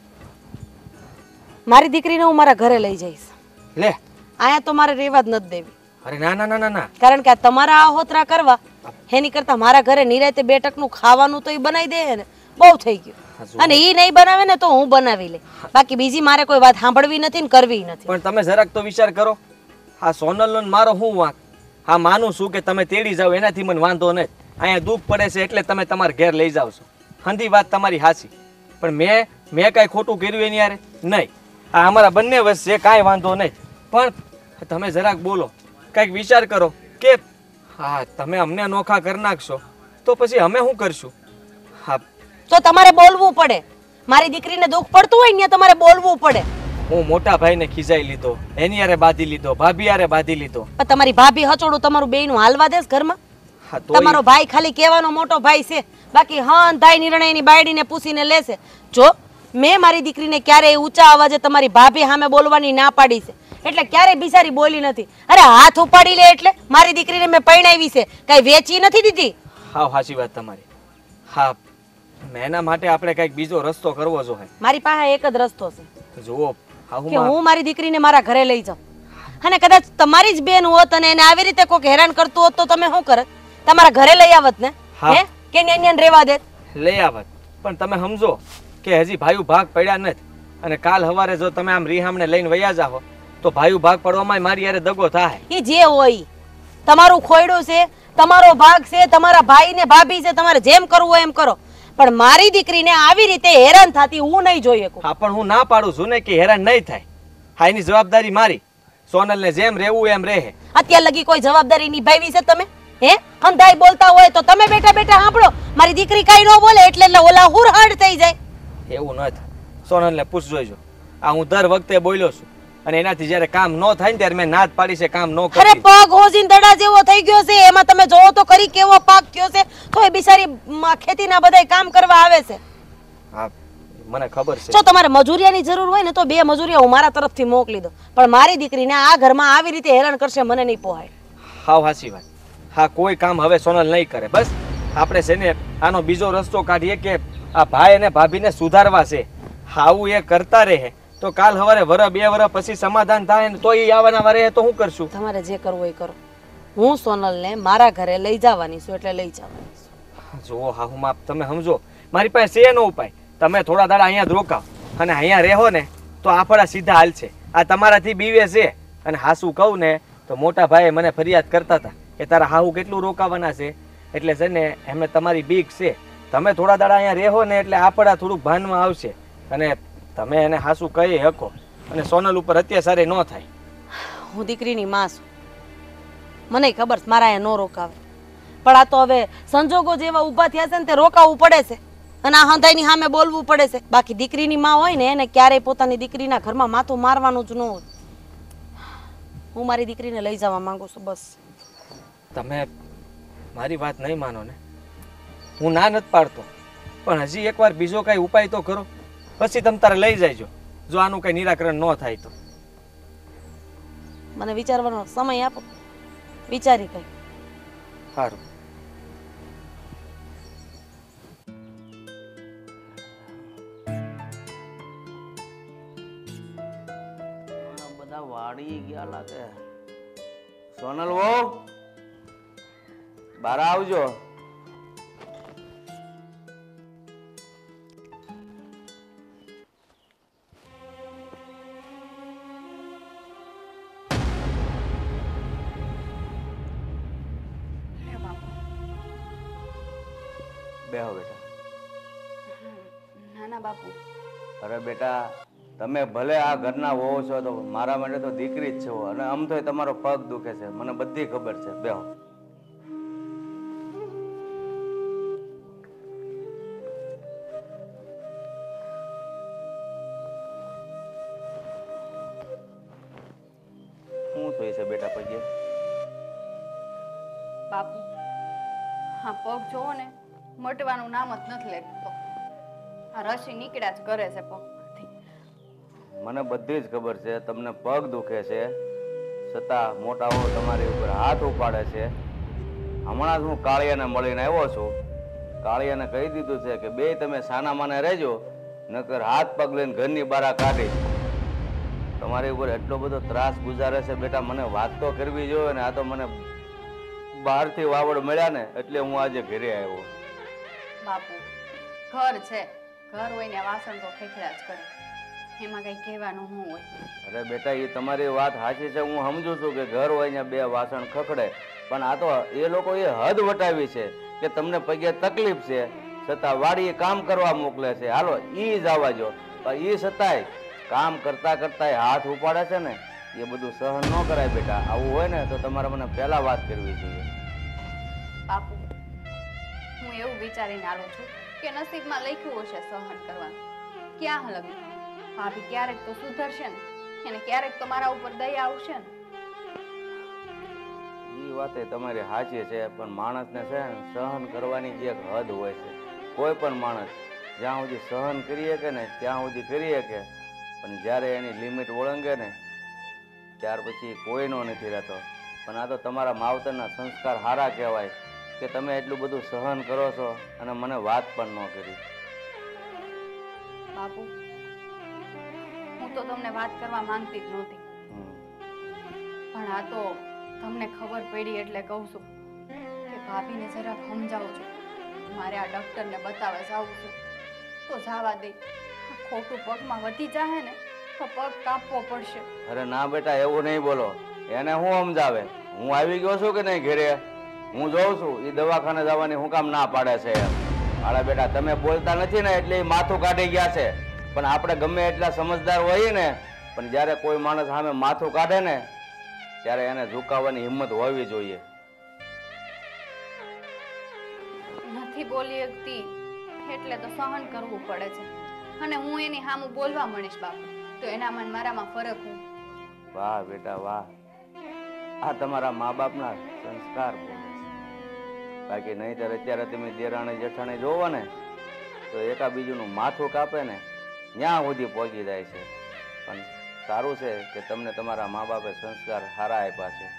મારી દીકરીને હું મારા ઘરે લઈ જઈશ. લે, અહીંયા તો મારે રહેવા જ નથી દેવી. અરે ના ના ના ના ના, કારણ કે આ તમારા આહોતરા કરવા એની કરતા મારા ઘરે નિરાતે બે ટકનું ખાવાનું તો એ બનાવી દે ને, બહુ થઈ ગયું. અને એ નહીં બનાવે ને તો હું બનાવી લે, બાકી બીજી મારે કોઈ વાત સાંભળવી નથી ને કરવી નથી. પણ તમે જરાક તો વિચાર કરો, આ સોનલનો ને મારો શું વાંક? હા, માનું છું કે તમે તેડી જાઓ એનાથી મને વાંધો નથી. અહીંયા દુઃખ પડે છે એટલે તમે તમારા ઘેર લઈ જાવ છો, હંધી વાત તમારી હાચી. પણ મેં કાંઈ ખોટું કર્યું એની યારે નહીં. આ અમારા બંને વચ્ચે કાંઈ વાંધો નહીં. પણ તમે જરાક બોલો, કંઈક વિચાર કરો કે હા, તમે અમને નોખા કરી નાખશો તો પછી અમે શું કરશું? હા, તો તમારે બોલવું પડે. મારી દીકરીને દુઃખ પડતું હોય ને તમારે બોલવું પડે. હું મોટા ભાઈને ખીજાઈ લીધો, એની યારે બાંધી લીધો, ભાભી યારે બાંધી લીધો. પણ તમારી ભાભી હચોડું તમારું બેયનું હાલવા દેસ ઘરમાં? હા, તો તમારો ભાઈ ખાલી કહેવાનો મોટો ભાઈ છે, બાકી હન થાય નિર્ણય એની બાયડીને પૂછીને લેશે. જો મેં મારી દીકરીને ક્યારેય ઊંચા અવાજે તમારી ભાભી સામે બોલવાની ના પાડી છે, એટલે ક્યારેય બિચારી બોલી નથી. અરે હાથ ઉપાડી લે એટલે મારી દીકરીને મેં પરણાવી છે, કઈ વેચી નથી દીધી. હા, સાચી વાત તમારી. હા, એના માટે આપણે કઈક બીજો રસ્તો કરવો જોઈએ. મારી પાસે એક જ રસ્તો છે જુઓ, કે હું મારી દીકરીને મારા ઘરે લઈ જાઉં. અને કદાચ તમારી જ બેન હોત અને એને આવી રીતે કોઈક હેરાન કરતું હોત તો તમે શું કરત? તમારા ઘરે લઈ આવત ને? હે કે ન્યાન રેવા દેત? લઈ આવત, પણ તમે સમજો કે હજી ભાઈ ભાગ પડ્યા નથી. અને કાલ સવારે જો તમે આમ રીહામને લઈને વયા જાઓ તો ભાઈ ભાગ પડવામાં મારી યારે દગો થાય. એ જે હોય, તમારું ખોયડું છે, તમારો ભાગ છે, તમારા ભાઈ ને ભાભી છે, તમારે જેમ કરવું હોય એમ કરો. પણ મારી દીકરીને આવી રીતે હેરાન થતી હું નહીં જોઈએ. હા, પણ હું ના પાડું છું ને કે હેરાન નહીં થાય. હા, એની જવાબદારી મારી. સોનલને જેમ રહેવું એમ રહે. અત્યાર લગી કોઈ જવાબદારી નિભાવી છે તમે? હે અંધાઈ બોલતા હોય તો તમે બેઠા બેઠા સાંભળો, મારી દીકરી કઈ ન બોલે એટલે ઓલા હુરહડ થઈ જાય. એવું નથી. સોનલને પૂછજો જો, આ હું દર વખતે બોલ્યો છું અને એનાથી જ્યારે કામ ન થાય ને ત્યારે મેં ના જ પાડી છે કામ ન અરે કરતી. પગ હોજીન દડા જેવો થઈ ગયો છે, એમાં તમે જોવો તો ખરી કેવો પાક થયો છે. તો એ બિચારી ખેતીના બધાય કામ કરવા આવે છે. હા, મને ખબર છે. જો તમારે મજૂરિયાની જરૂર હોય ને તો બે મજૂરિયા હું મારા તરફથી મોકલી દો, પણ મારી દીકરીને આ ઘરમાં આવી રીતે હેરાન કરશે મને નહીં પોહાય. હાવ હાચી વાત. હા, કોઈ કામ હવે સોનલ નહીં કરે. બસ આપણે છે ને આનો બીજો રસ્તો કાઢીએ કે આ ભાઈ અને ભાભીને સુધારવા છે. આવું એ કરતા રહે તો કાલ સવારે વર બે વર પછી સમાધાન થાય ને તો એ આવવાના વારે તો શું કરશું? તમારે જે કરવું એ કરો. હું સોનલને મારા ઘરે લઈ જવાની છું એટલે લઈ જવાની છું. જુઓ હા, હું તમે સમજો, મારી પાસે છે નો ઉપાય. તમે થોડા દાડા અહીંયા જ રોકાવ અને અહીંયા રહો ને તો આપણા સીધા હાલ છે. આ તમારાથી બીવે છે. અને હાસું કહું ને તો મોટા ભાઈએ મને ફરિયાદ કરતા હતા કે તારા હાહુ કેટલું રોકાવાના છે. એટલે છે ને એમને તમારી બીક છે. તમે થોડા દાડા અહીંયા રહો ને એટલે આપણા થોડુંક ભાનમાં આવશે અને તમે એને હાસું કહી શકો અને સોનલ ઉપર અત્યાચાર ન થાય. હું દીકરીની માં છું, મને ખબર છે મારા અહીંયા ન રોકાવે, પણ આ તો હવે સંજોગો જેવા ઊભા થયા છે ને તે રોકાવું પડે છે અને આ હંધાઈની સામે બોલવું પડે છે. બાકી દીકરીની માં હોય ને એને ક્યારેય પોતાની દીકરીના ઘરમાં માથું મારવાનું જ ન હોય. હું મારી દીકરીને લઈ જવા માંગુ છું. બસ તમે મારી વાત નહીં માનો ને, હું ના નથી પાડતો, પણ હજી એકવાર બીજો કઈ ઉપાય તો કરો, પછી તમે તારે લઈ જાયજો જો આનું કઈ નિરાકરણ ન થાય તો. મને વિચારવાનો સમય આપો, વિચારી કઈ. સારું. બધા વાડી ગયા લાગે. સોનલ વહુ બહાર આવજો. બેહો બેટા. ના ના બાપુ, અરે બેટા, તમે ભલે આ ઘરના હોવ છો તો મારા માટે તો દીકરી જ છો, અને આમ તો તમારો પગ દુખે છે, મને બધી ખબર છે. બેહો. શું થઈ છે બેટા પગે? બાપુ હા પગ જોવો ને, મટવાનું નામ જ નથી લેતો. આ રસી નીકળ્યા જ કરે છે પગમાંથી. મને બધી જ ખબર છે તમને પગ દુખે છે, છતાં મોટાઓ તમારી ઉપર હાથ ઉપાડે છે. હમણાં જ હું કાળિયાને મળીને આવ્યો છું. કાળિયાને કહી દીધું છે કે બે તમે સાના માને રહેજો, નકર હાથ પગ લઈને ઘરની બહાર કાઢી. તમારી ઉપર એટલો બધો ત્રાસ ગુજારે છે બેટા, મને વાત તો કરવી જોઈએ ને. આ તો મને બહારથી વાવડ મળ્યા ને એટલે હું આજે ઘરે આવ્યો. બાપુ ઘર છે, ઘર હોય ને વાસણ તો ખેખડા જ કરે, એમાં કઈ કહેવાનું ન હોય. અરે બેટા, એ તમારી વાત સાચી છે, હું સમજુ છું કે ઘર હોય ને બે વાસણ ખખડે, પણ આ તો એ લોકો એ હદ વટાવી છે કે તમને પગે તકલીફ છે છતાં વાડીએ કામ કરવા મોકલે છે. હાલો ઈ જ આવવા જો, પણ એ છતાંય કામ કરતા કરતા હાથ ઉપાડે છે ને, એ બધું સહન ન કરાય બેટા. આવું હોય ને તો તમારે મને પહેલા વાત કરવી જોઈએ. બાપુ હું એવું વિચારીને આવું છું કે નસીબમાં લખ્યું હશે સહન કરવાનું. ક્યાં લગ્ન ભાભી ક્યારેક તો સુધરશે ને, એને ક્યારેક તો મારા ઉપર દયા આવશે ને. એ વાત તમારી સાચી છે, પણ માણસને છે ને સહન કરવાની એક હદ હોય છે. કોઈ પણ માણસ જ્યાં સુધી સહન કરી શકે ને ત્યાં સુધી કરી શકે, પણ જ્યારે એની લિમિટ ઓળંગે ને ત્યાર પછી કોઈનો નથી રહેતો. પણ આ તો તમારા માવતરના સંસ્કાર સારા કહેવાય કે તમે એટલું બધું સહન કરો છો અને મને વાત પણ ન કરી. બાપુ હું તો તમને વાત કરવા માંગતી જ નહોતી, પણ આ તો તમને ખબર પડી એટલે કહું છું કે ભાભીને જરાક સમજાવું છું. મારે આ ડોક્ટરને બતાવવા જાવું છે તો જવા દે. ખોટું પગમાં વધી જાય ને તો પગ કાપવો પડશે. અરે ના બેટા, એવું નહીં બોલો. એને હું સમજાવે? હું આવી ગયો છું કે નહીં ઘરે? હું જોઉં છું એ દવાખાને જવાની હું કામ ના પાડે છે એમ. અરે બેટા, તમે બોલતા નથી ને એટલે માથું કાઢી ગયા છે. પણ આપણે ગમે એટલા સમજદાર હોઈએ ને, પણ જ્યારે કોઈ માણસ સામે માથું કાઢે ને ત્યારે એને ઝુકાવવાની હિંમત હોવી જોઈએ. નથી બોલી શકતી એટલે તો સહન કરવું પડે છે, અને હું એની સામું બોલવા મળીશ બાપુ તો એનામાં ને મારામાં ફરક હું. વાહ બેટા વાહ, આ તમારા મા બાપના સંસ્કાર બોલે છે. બાકી નહીંતર અત્યારે તમે દેરાણી જેઠાણી જોવો ને તો એકાબીજુનું માથું કાપે ને ત્યાં સુધી પહોંચી જાય છે. પણ સારું છે કે તમને તમારા મા બાપે સંસ્કાર સારા આપ્યા છે.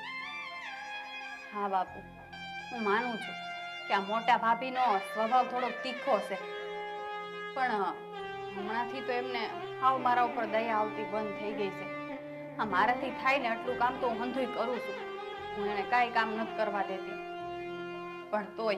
હા બાપુ, હું માનું છું કે આ મોટા ભાભીનો સ્વભાવ થોડો તીખો છે, પણ હમણાંથી તો એમને હાવ મારા ઉપર દયા આવતી બંધ થઈ ગઈ છે. હા મારાથી થાય ને આટલું કામ તો હું હંધુય કરું છું, હું એને કાંઈ કામ નથી કરવા દેતી. પણ તોય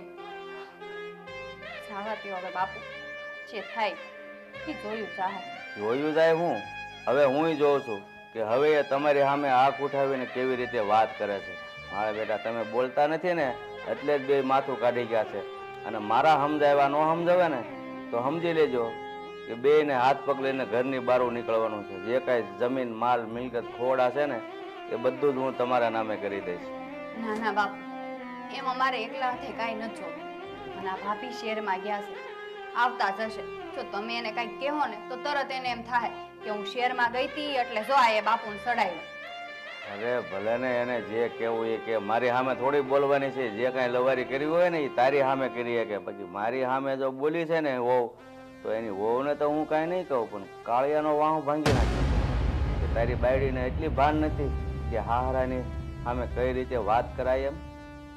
જવા દ્યો હવે બાપુ, જે થાય એ જોયું જાય. જોયું જાય હું હવે હું જોઉં છું કે હવે એ તમારી સામે આંખ ઉઠાવીને કેવી રીતે વાત કરે છે. મારા બેટા, તમે બોલતા નથી ને એટલે જ બે માથું કાઢી ગયા છે. અને મારા સમજાવ્યા ન સમજાવે ને તો સમજી લેજો કે બે ને હાથ પગ લઈને ઘરની બહાર નીકળવાનું છે. જે કાંઈ જમીન માલ મિલકત ખોડા છે ને એ બધું જ હું તમારા નામે કરી દઈશ. ના ના બાપુ, એમ અમારે એકલા હાથે કાંઈ ન જોવું. અને આ ભાભી શહેરમાં ગયા છે, આવતા જશે. જો તમે એને કાંઈક કહો ને તો તરત એને એમ થાય કે હું શહેરમાં ગઈ હતી એટલે જો આ એ બાપુને સડાવ્યો. અરે ભલે ને એને જે કહેવું એ કે, મારી સામે થોડી બોલવાની છે. જે કાંઈ લવારી કરી હોય ને એ તારી સામે કરી કે પછી મારી સામે જો બોલી છે ને વહુ તો એની વહુને તો હું કાંઈ નહીં કહું, પણ કાળિયાનો વાહ ભાંગી નાખી કે તારી બાયડીને એટલી ભાન નથી કે હારાની સામે કઈ રીતે વાત કરાય એમ.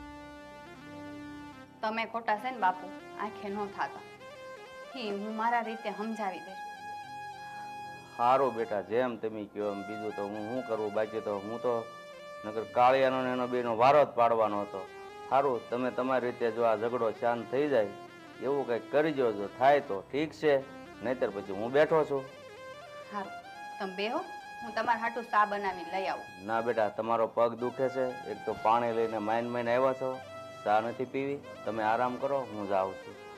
તમે ખોટા છે ને બાપુ, આંખે ન થાતા. હું મારા રીતે સમજાવી દઈશ. સારું બેટા, જેમ તમે કહો એમ. બીજું તો હું શું કરવું? બાકી તો હું તો નકર કાળિયાનો ને એનો બેનો વારો જ પાડવાનો હતો. સારું, તમે તમારી રીતે જો આ ઝઘડો શાંત થઈ જાય એવું કંઈક કરજો. જો થાય તો ઠીક છે, નહીતર પછી હું બેઠો છું. સારું, તમે બેહો, હું તમારા હાટુ ચા બનાવીને લઈ આવું. ના બેટા, તમારો પગ દુખે છે, એક તો પાણી લઈને માઇન આવ્યા છો, ચા નથી પીવી. તમે આરામ કરો, હું જાઉં છું.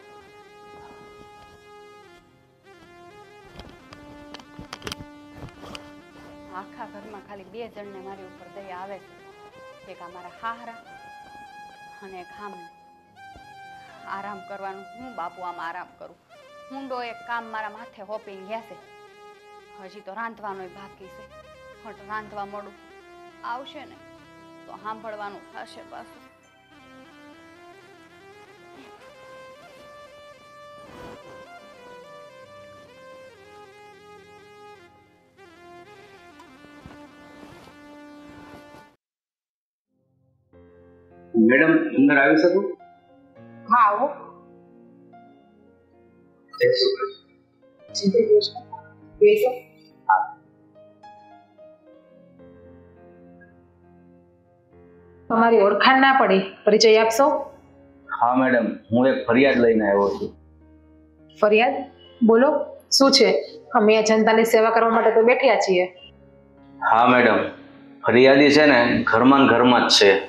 આખા ઘરમાં ખાલી 2 જણને મારી ઉપર દયા આવે છે, એક અમારા હાહરા અને એક હામને. આરામ કરવાનું હું બાપુ આમ આરામ કરું. ઊંડો એક કામ મારા માથે હોપીને ગયા છે. હજી તો રાંધવાનોય બાકી છે, પણ રાંધવા મોડું આવશે ને તો સાંભળવાનું થશે પાછું. મેડમ અંદર આવી શકું? હા આવો. જય શ્રી કૃષ્ણ. જય શ્રી કૃષ્ણ. બેસો. તમારી ઓળખાણ ના પડી, પરિચય આપશો? હા મેડમ, હું એક ફરિયાદ લઈને આવ્યો છું. ફરિયાદ? બોલો, શું છે? અમે આ જનતાની સેવા કરવા માટે તો બેઠ્યા છીએ. હા મેડમ, ફરિયાદી છે ને ઘરમાં ને ઘરમાં જ છે.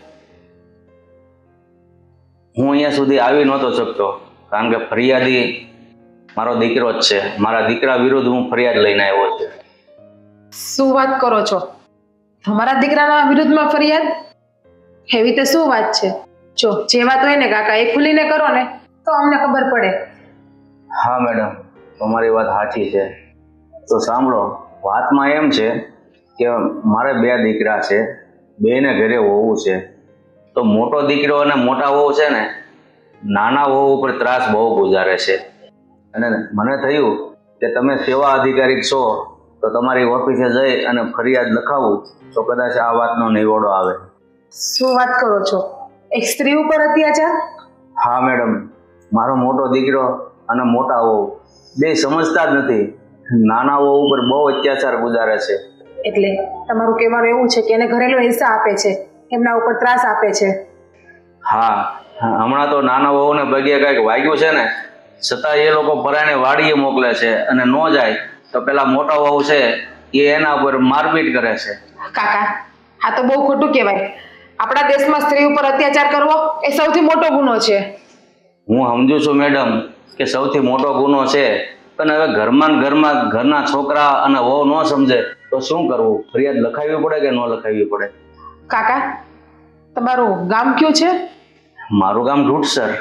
હું અહીંયા સુધી આવી નહોતો શકતો કારણ કે ફરિયાદી મારો દીકરો જ છે. મારા દીકરા વિરુદ્ધ હું ફરિયાદ લઈને આવ્યો છું. શું વાત કરો છો? તમારા દીકરાના વિરુદ્ધમાં ફરિયાદ? એવી તે શું વાત છે? જો જે વાત હોય ને કાકા એ ખુલીને કરો ને તો અમને ખબર પડે. હા મેડમ, તમારી વાત સાચી છે. તો સાંભળો, વાતમાં એમ છે કે મારે 2 દીકરા છે, 2ને ઘરે વહુ છે. તો મોટો દીકરો અને મોટા વહુ છે ને નાના વહુ ઉપર ત્રાસ બહુ ગુજારે છે. અને મને થયું કે તમે સેવા અધિકારી છો તો તમારી ઓફિસે જઈ અને ફરિયાદ લખાવું તો કદાચ આ વાતનો નિવડો આવે. શું વાત કરો છો? એક સ્ત્રી ઉપર અત્યાચાર? હા મેડમ, મારો મોટો દીકરો અને મોટા વહુ 2 સમજતા જ નથી. નાના વહુ ઉપર બહુ અત્યાચાર ગુજારે છે. એટલે તમારું કહેવાનું એવું છે કે એને ઘરેલુ હિંસા આપે છે, એમના ઉપર ત્રાસ આપે છે? હા, હમણાં તો નાના વહુને પગે કંઈક વાગ્યું છે ને છતાં એ લોકો પરાણે વાડીએ મોકલે છે અને ન જાય તો પેલા મોટા વહુ છે એ એના ઉપર મારપીટ કરે છે. કાકા, આ તો બહુ ખોટું કહેવાય. આપણા દેશમાં સ્ત્રી ઉપર અત્યાચાર કરવો એ સૌથી મોટો ગુનો છે. હું સમજુ છું મેડમ કે સૌથી મોટો ગુનો છે, પણ હવે ઘરમાં ને ઘરમાં ઘરના છોકરા અને વહુ ન સમજે તો શું કરવું? ફરિયાદ લખાવવી પડે કે ન લખાવવી પડે? કાકા, તમારું ગામ કયું છે? મારું ગામ ઢૂંઢસર.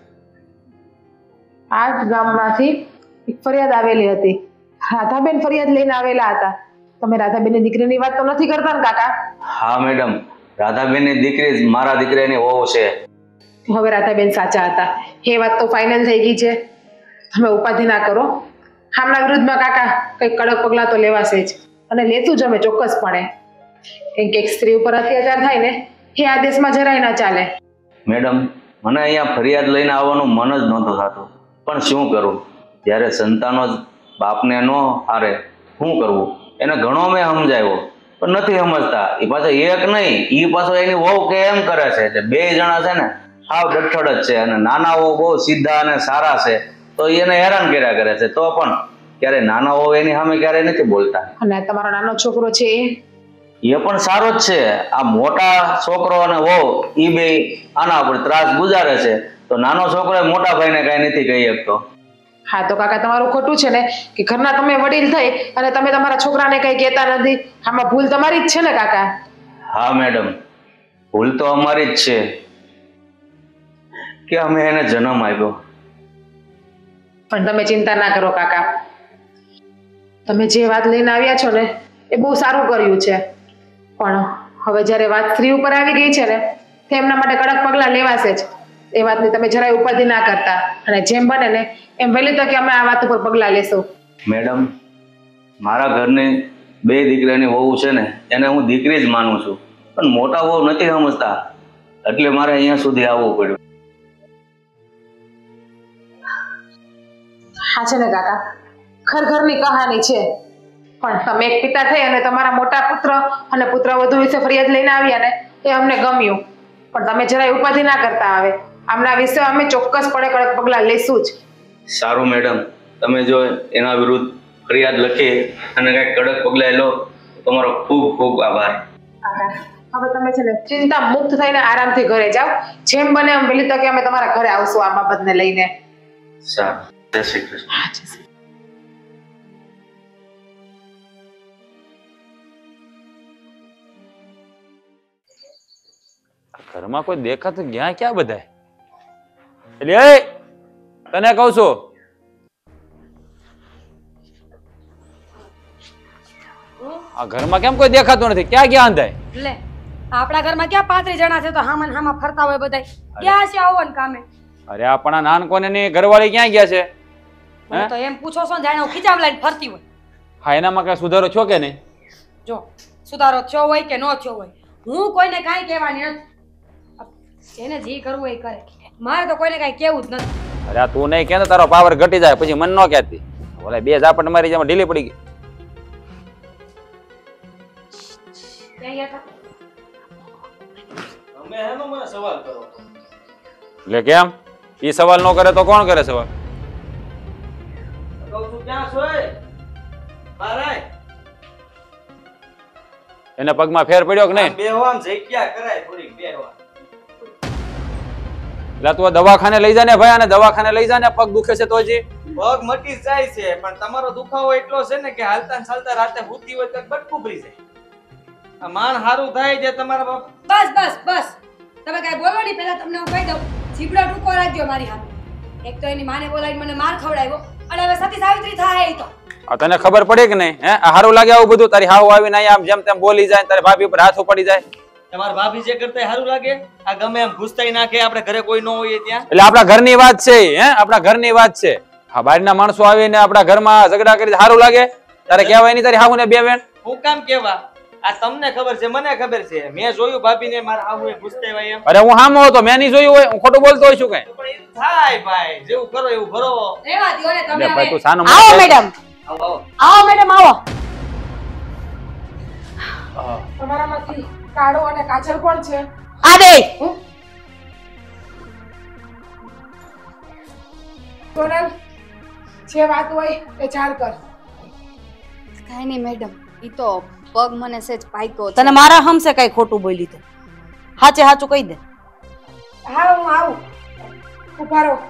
આ જ ગામમાંથી એક ફરિયાદ આવેલી હતી. રાધાબેન ફરિયાદ લઈને આવેલા હતા. તમે રાધાબેનની દીકરીની વાત તો નથી કરતા ને કાકા? હા મેડમ, રાધાબેનની દીકરી જ મારા દીકરાની વહુ છે. હવે રાધાબેન સાચા હતા એ વાત તો ફાઇનલ થઈ ગઈ છે. તમે ઉપાધિ ના કરો. આમના વિરુદ્ધમાં કાકા કંઈક કડક પગલાં તો લેવાશે જ, અને લેતું જ અમે ચોક્કસપણે. કેમ કે એક સ્ત્રી ઉપર અત્યાચાર થાય ને એ આ દેશમાં જરાય ના ચાલે. મેડમ, મને અહીંયા ફરિયાદ લઈને આવવાનું મન જ નહોતું થતું, પણ શું કરું? જ્યારે સંતાનો જ બાપને ન હારે શું કરવું? એને ઘણો મેં સમજાવ્યો પણ નથી સમજતા. એ પાછો એક નહીં, એ પાછો એની વહુ કે એમ કરે છે કે 2 જણા છે ને સાવ ડઠ્ઠડ જ છે અને નાના વહુ બહુ સીધા અને સારા છે તો એને હેરાન કર્યા કરે છે. તો પણ ક્યારે નાના વહુ એની સામે ક્યારેય નથી બોલતા. અને તમારો નાનો છોકરો છે એ પણ સારો જ છે. આ મોટા છોકરો અને વહુ એ 2 આના ઉપર ત્રાસ ગુજારે છે તો નાનો છોકરો મોટા ભાઈને કઈ નથી કહી શકતો. હા તો કાકા, તમારું ખોટું છે ને કે ઘરના તમે વડીલ થઈ અને તમે તમારા છોકરાને કઈ કહેતા નથી. આમાં ભૂલ તમારી જ છે ને કાકા? હા મેડમ, ભૂલ તો અમારી જ છે કે અમે એને જન્મ આપ્યો. પણ તમે ચિંતા ના કરો કાકા. તમે જે વાત લઈને આવ્યા છો ને એ બહુ સારું કર્યું છે, પણ હવે જ્યારે વાત સ્ત્રી ઉપર આવી ગઈ છે ને તો એમના માટે કડક પગલાં લેવાશે જ. એ વાતની તમે જરાય ઉપાધિ ના કરતા, અને જેમ બને ને એમ વહેલી તકે અમે આ વાત ઉપર પગલાં લેશું. મેડમ, મારા ઘરની 2 દીકરાની વહુ છે ને એને હું દીકરી જ માનું છું, પણ મોટા વહુ નથી સમજતા એટલે મારે અહીંયા સુધી આવવું પડ્યું. હા છે ને કાકા, ઘર ઘરની કહાની છે. પણ તમે એક પિતા થઈ અને તમારા મોટા પુત્ર અને પુત્રવધુ વિશે ફરિયાદ લઈને આવ્યા ને એ અમને ગમ્યું, પણ તમે જરાય ઉપાધિ ના કરતા. આવે આમના વિશે અમે ચોક્કસપણે કડક પગલાં લેશું જ. સારું મેડમ, તમે જો એના વિરુદ્ધ ફરિયાદ લખી અને કંઈક કડક પગલાં લો તમારો ખૂબ ખૂબ આભાર. હવે તમે છે ને ચિંતા મુક્ત થઈને આરામથી ઘરે જાઓ. જેમ બને એમ વહેલી તકે અમે તમારા ઘરે આવશું આ બાબતને લઈને. સારું, જય શ્રી કૃષ્ણ. ઘરમાં કોઈ દેખાતું ગયા ક્યાં બધાય? એટલે એ તને કહું છું, આ ઘરમાં કેમ કોઈ દેખાતું નથી? ક્યાં ગયા અંધાય? લે આપણા ઘરમાં ક્યાં 35 જણા છે તો હામાં હામાં ફરતા હોય બધાય. ક્યાં છે આવો ને કામે? અરે આપણા નાનકોને ની ઘરવાળી ક્યાં ગયા છે? મને તો એમ પૂછો છો ને જાણે હું ખીચામ લઈને ફરતી હોય. હા, એનામાં કઈ સુધારો છો કે નહીં? જો સુધારો થયો હોય કે ન થયો હોય, હું કોઈને કાંઈ કહેવાની નથી. જેને જે કરવું હોય એ કરે. મારે તો કોઈને કાંઈ કહેવું જ નથી. અરે આ તું નહીં કે તારો પાવર ઘટી જાય પછી મન ન કહેતી. ઓલા બે ઝાપટ મારી જેમાં ઢીલી પડી ગઈ. ક્યાં ગયા હતા? તમે હેનો મને સવાલ કરો? એટલે કેમ? ઈ સવાલ ન કરે તો કોણ કરે સવાલ? કહું છું ક્યાં સોય? મારાય એને પગમાં ફેર પડ્યો કે નહીં? બેહો આમ જગ્યા કરાય થોડીક બેહો. એટલે તું દવાખાને લઈ જા ને ભાઈ, આને દવાખાને લઈ જા ને, પગ દુખે છે તો હજી. પગ મટી જાય છે પણ તમારો દુખાવો એટલો છે ને કે હાલતા ને ચાલતા રાતે હુતી હોય તો બટકું ભરી જાય. આ માન હારું થાય છે તમારા બાપ. બસ બસ બસ, તમે કાંઈ બોલો નહીં. પહેલા તમને હું કહી દઉં, જીભડો ટૂંકો રાખજો મારી સામે. એક તો એની માને બોલાવીને મને માર ખવડાવ્યો અને હવે સતી સાવિત્રી થાય એ તો. આ તને ખબર પડી કે નહીં? હે, આ હારું લાગે આવું બધું? તારી હાવ આવીને અહીંયા આમ જેમ તેમ બોલી જાય, તારી ભાભી ઉપર હાથ પડી જાય. તમારા ભાભી જે કરતા હારું લાગે? આ ગમે એમ ઘૂસતાઈ નાખે, આપણે ઘરે કોઈ ન હોય ત્યાં. એટલે આપણા ઘરની વાત છે, હે, આપણા ઘરની વાત છે. હા, બહારના માણસો આવીને આપણા ઘરમાં ઝઘડા કરી હારું લાગે? તારે કહેવાય નહીં તારી હાહુને બે વેણ? હું કામ કેવા? આ તમને ખબર છે, મને ખબર છે. મેં જોયું ભાભીને મારા હાહુએ ઘૂસતાઈ હોય એમ. અરે હું હામો હતો, મેં નહીં જોયું હોય? હું ખોટું બોલતો હોય છું કઈ? પણ એ થાય ભાઈ, જેવું કરો એવું ભરો. રહેવા દ્યો ને તમે. એટલે ભાઈ તું હવે સાનો આવો મેડમ, આવો આવો. આવો મેડમ, આવો. તમારામાંથી કાળો અને કાજલ કોણ છે? આ બે સોનલ, જે વાત હોય એ જાણ કર. કાંઈ નહીં મેડમ, ઈ તો પગ મને સેજ પાક્યો છે. તને મારા હમસે કઈ ખોટું બોલી તો હાચે હાચું કહી દે. હા, હું આવું. ઉભા રહો.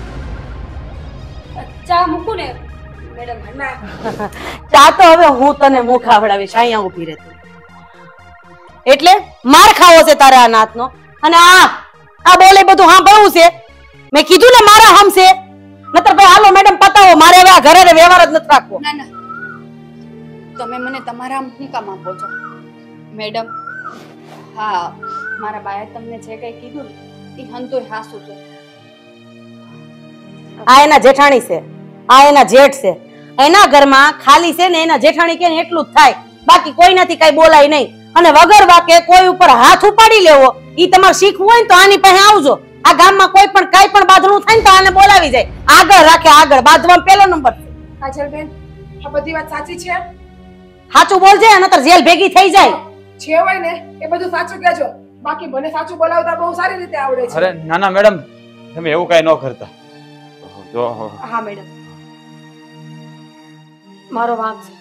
ચા મૂકું ને મેડમ? ના, ચા તો હવે હું તને મુખ આવડાવીશ. અહીંયા ઊભી રહે તું. એટલે માર ખાવો છે તારે આ નાતનો? અને આ બોલે બધું સાંભળવું છે? મેં કીધું ને મારા હમસે. નતર ભાઈ હાલો મેડમ પતાવો, મારે હવે આ ઘરે વ્યવહાર જ નથી રાખવો. ના ના, તમે મને તમારા શું કામ આપો છો મેડમ? હા, મારા બાએ તમને જે કંઈ કીધું ને એ હંતોય હાસું છે. આ એના જેઠાણી છે, આ એના જેઠ છે. એના ઘરમાં ખાલી છે ને એના જેઠાણી કે ને એટલું જ થાય, બાકી કોઈનાથી કઈ બોલાય નહીં. અને વગર વાકે કોઈ ઉપર હાથ ઉપાડી લેવો ઈ તમારે શીખવું હોય ને તો આની પાસે આવજો. આ ગામમાં કોઈ પણ કઈ પણ બાંધણું થાય ને તો આને બોલાવી જાય. આગળ રાખે, આગળ બાંધવામાં પહેલો નંબર. કાજલબેન, આ બધી વાત સાચી છે? સાચું બોલજે, નતર જેલ ભેગી થઈ જાય. જે હોય ને એ બધું સાચું કહેજો. બાકી મને સાચું બોલાવતા બહુ સારી રીતે આવડે છે. અરે ના ના મેડમ, તમે એવું કઈ ન કરતા. જો હા મેડમ, મારો વાંક છે.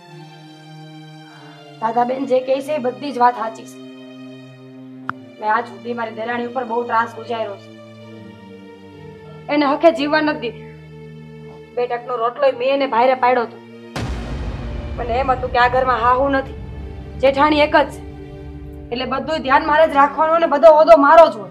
દાદાબેન જે કહે છે એ બધી જ વાત સાચી છે. મેં આજ સુધી મારી દેરાણી ઉપર બહુ ત્રાસ ગુજાર્યો છે. એને હકે જીવવા નથી દીધી. 2 ટકનો રોટલો મેં એને ભાઈરે પાડ્યો હતો. મને એમ હતું કે આ ઘરમાં હાહુ નથી, જેઠાણી એક જ છે, એટલે બધું ધ્યાન મારે જ રાખવાનું ને બધો ઓદો મારો જ હોય.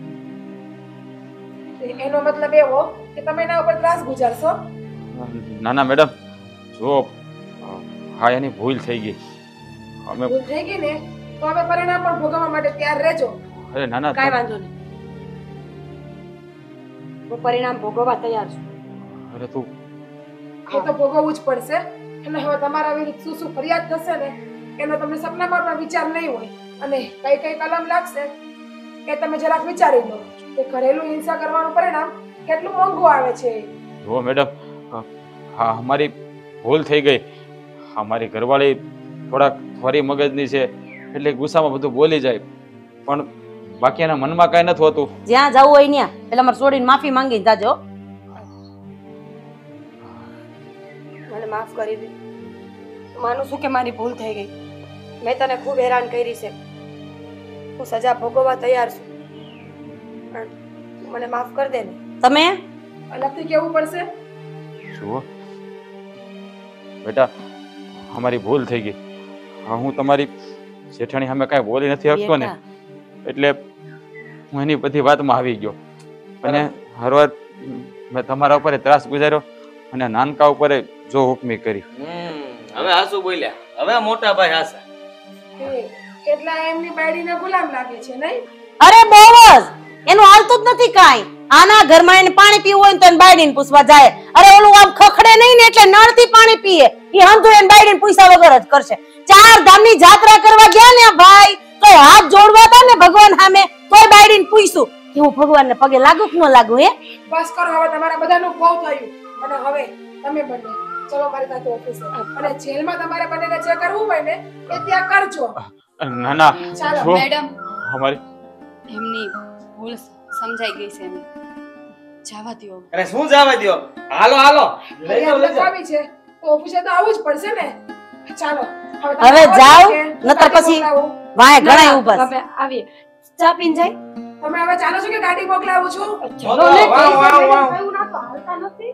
એનો મતલબ એવો કે તમે એના ઉપર ત્રાસ ગુજારશો? ના ના મેડમ, જો હા એની ભૂલ થઈ ગઈ. અમે ભૂલ થઈ ગઈ ને તો હવે પરિણામ પણ ભોગવવા માટે તૈયાર રહેજો. અરે ના ના કાંઈ વાંધો નહીં, હું પરિણામ ભોગવવા તૈયાર છું. અરે તું એ તો ભોગવવું જ પડશે. અને હવે તમારા વિરુદ્ધ શું શું ફરિયાદ થશે ને એનો તમને સપનામાં પણ વિચાર નહીં હોય. અને કઈ કઈ કલમ લાગશે એ તમે જરાક વિચારી લો કે ઘરેલું હિંસા કરવાનું પરિણામ કેટલું મોંઘું આવે છે. જો મેડમ, હા અમારી ભૂલ થઈ ગઈ. અમારી ઘરવાળી થોડાક ફરી મગજની છે એટલે ગુસ્સામાં બધું બોલી જાય, પણ બાકી એના મનમાં કઈ નથી હોતું. જ્યાં જવું હોય ત્યાં એટલે મારે છોડીને માફી માંગી જાજો. મને માફ કરી દે. માનું છું કે મારી ભૂલ થઈ ગઈ. મેં તને ખૂબ હેરાન કરી છે. હું સજા ભોગવવા તૈયાર છું, પણ મને માફ કરી દે ને. તમે અલગથી કેવું પડશે. જુઓ બેટા, અમારી ભૂલ થઈ ગઈ. હા, હું તમારી જેઠાણી સામે કાંઈ બોલી નથી શકતો ને, એટલે હું એની બધી વાતમાં આવી ગયો અને હરવાર મેં તમારા ઉપર ત્રાસ ગુજાર્યો અને નાનકા ઉપર જો હુકમી કરી. હવે હાસુ બોલ્યા, હવે મોટા ભાઈ હાસા. કેટલા એમની બાયડીને ગુલામ લાગે છે નહીં? અરે બહુ જ એનું હાલતું જ નથી કાઈ. આના ઘરમાં એને પાણી પીવું હોય ને તો એને બાયડીને પૂછવા જાય. અરે ઓલું આમ ખખડે નહીં ને એટલે નળથી પાણી પીએ. ઈ હંધુ એને બાયડીને પૂછ્યા વગર જ કરશે. 4 ધામની જાત્રા કરવા ગયા ને ભાઈ તો હાથ જોડવા હતા ને ભગવાન સામે તોય બાયડીને પૂછ્યું કે હું ભગવાનને પગે લાગુ કે ન લાગુ. બસ કરો હવે, તમારા બધાનું બહુ થયું અને હવે તમે બંને ચલો મારી સાથે ઓફિસે અને જેલમાં તમારે બંનેને જે કરવું હોય ને એ ત્યાં કરજો. ના ના ચાલો. જો મેડમ અમારી એમની ભૂલ સમજાઈ ગઈ છે એમને જવા દ્યો. અરે શું જવા દ્યો, હાલો હાલો લઈ જાઓ, લઈ જાઓ. આવી છે તો ઓફિસે તો આવવું જ પડશે ને. ચાલો હવે જાઓ નતર ગાડી પછી મોકલાવું. વાય ઘણા ઊભા છે. હવે આવીએ ચા પીને જાય. તમે હવે ચાલો છો કે ગાડી મોકલાવું છું? ચલો, વાવ, વાવ, વાવ. એવું ના તો હાલતા નથી.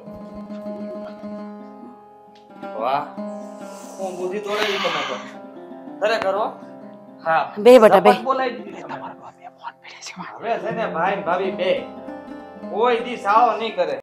વાહ, હું બુદ્ધિ તોડાવી તમે તો. ખરેખર હો. હા, બે બેટા બે. શપથ બોલાવી દીધી તમે. હવે છે ને ભાઈ ને ભાભી બે કોઈ દી સાવ નહીં કરે.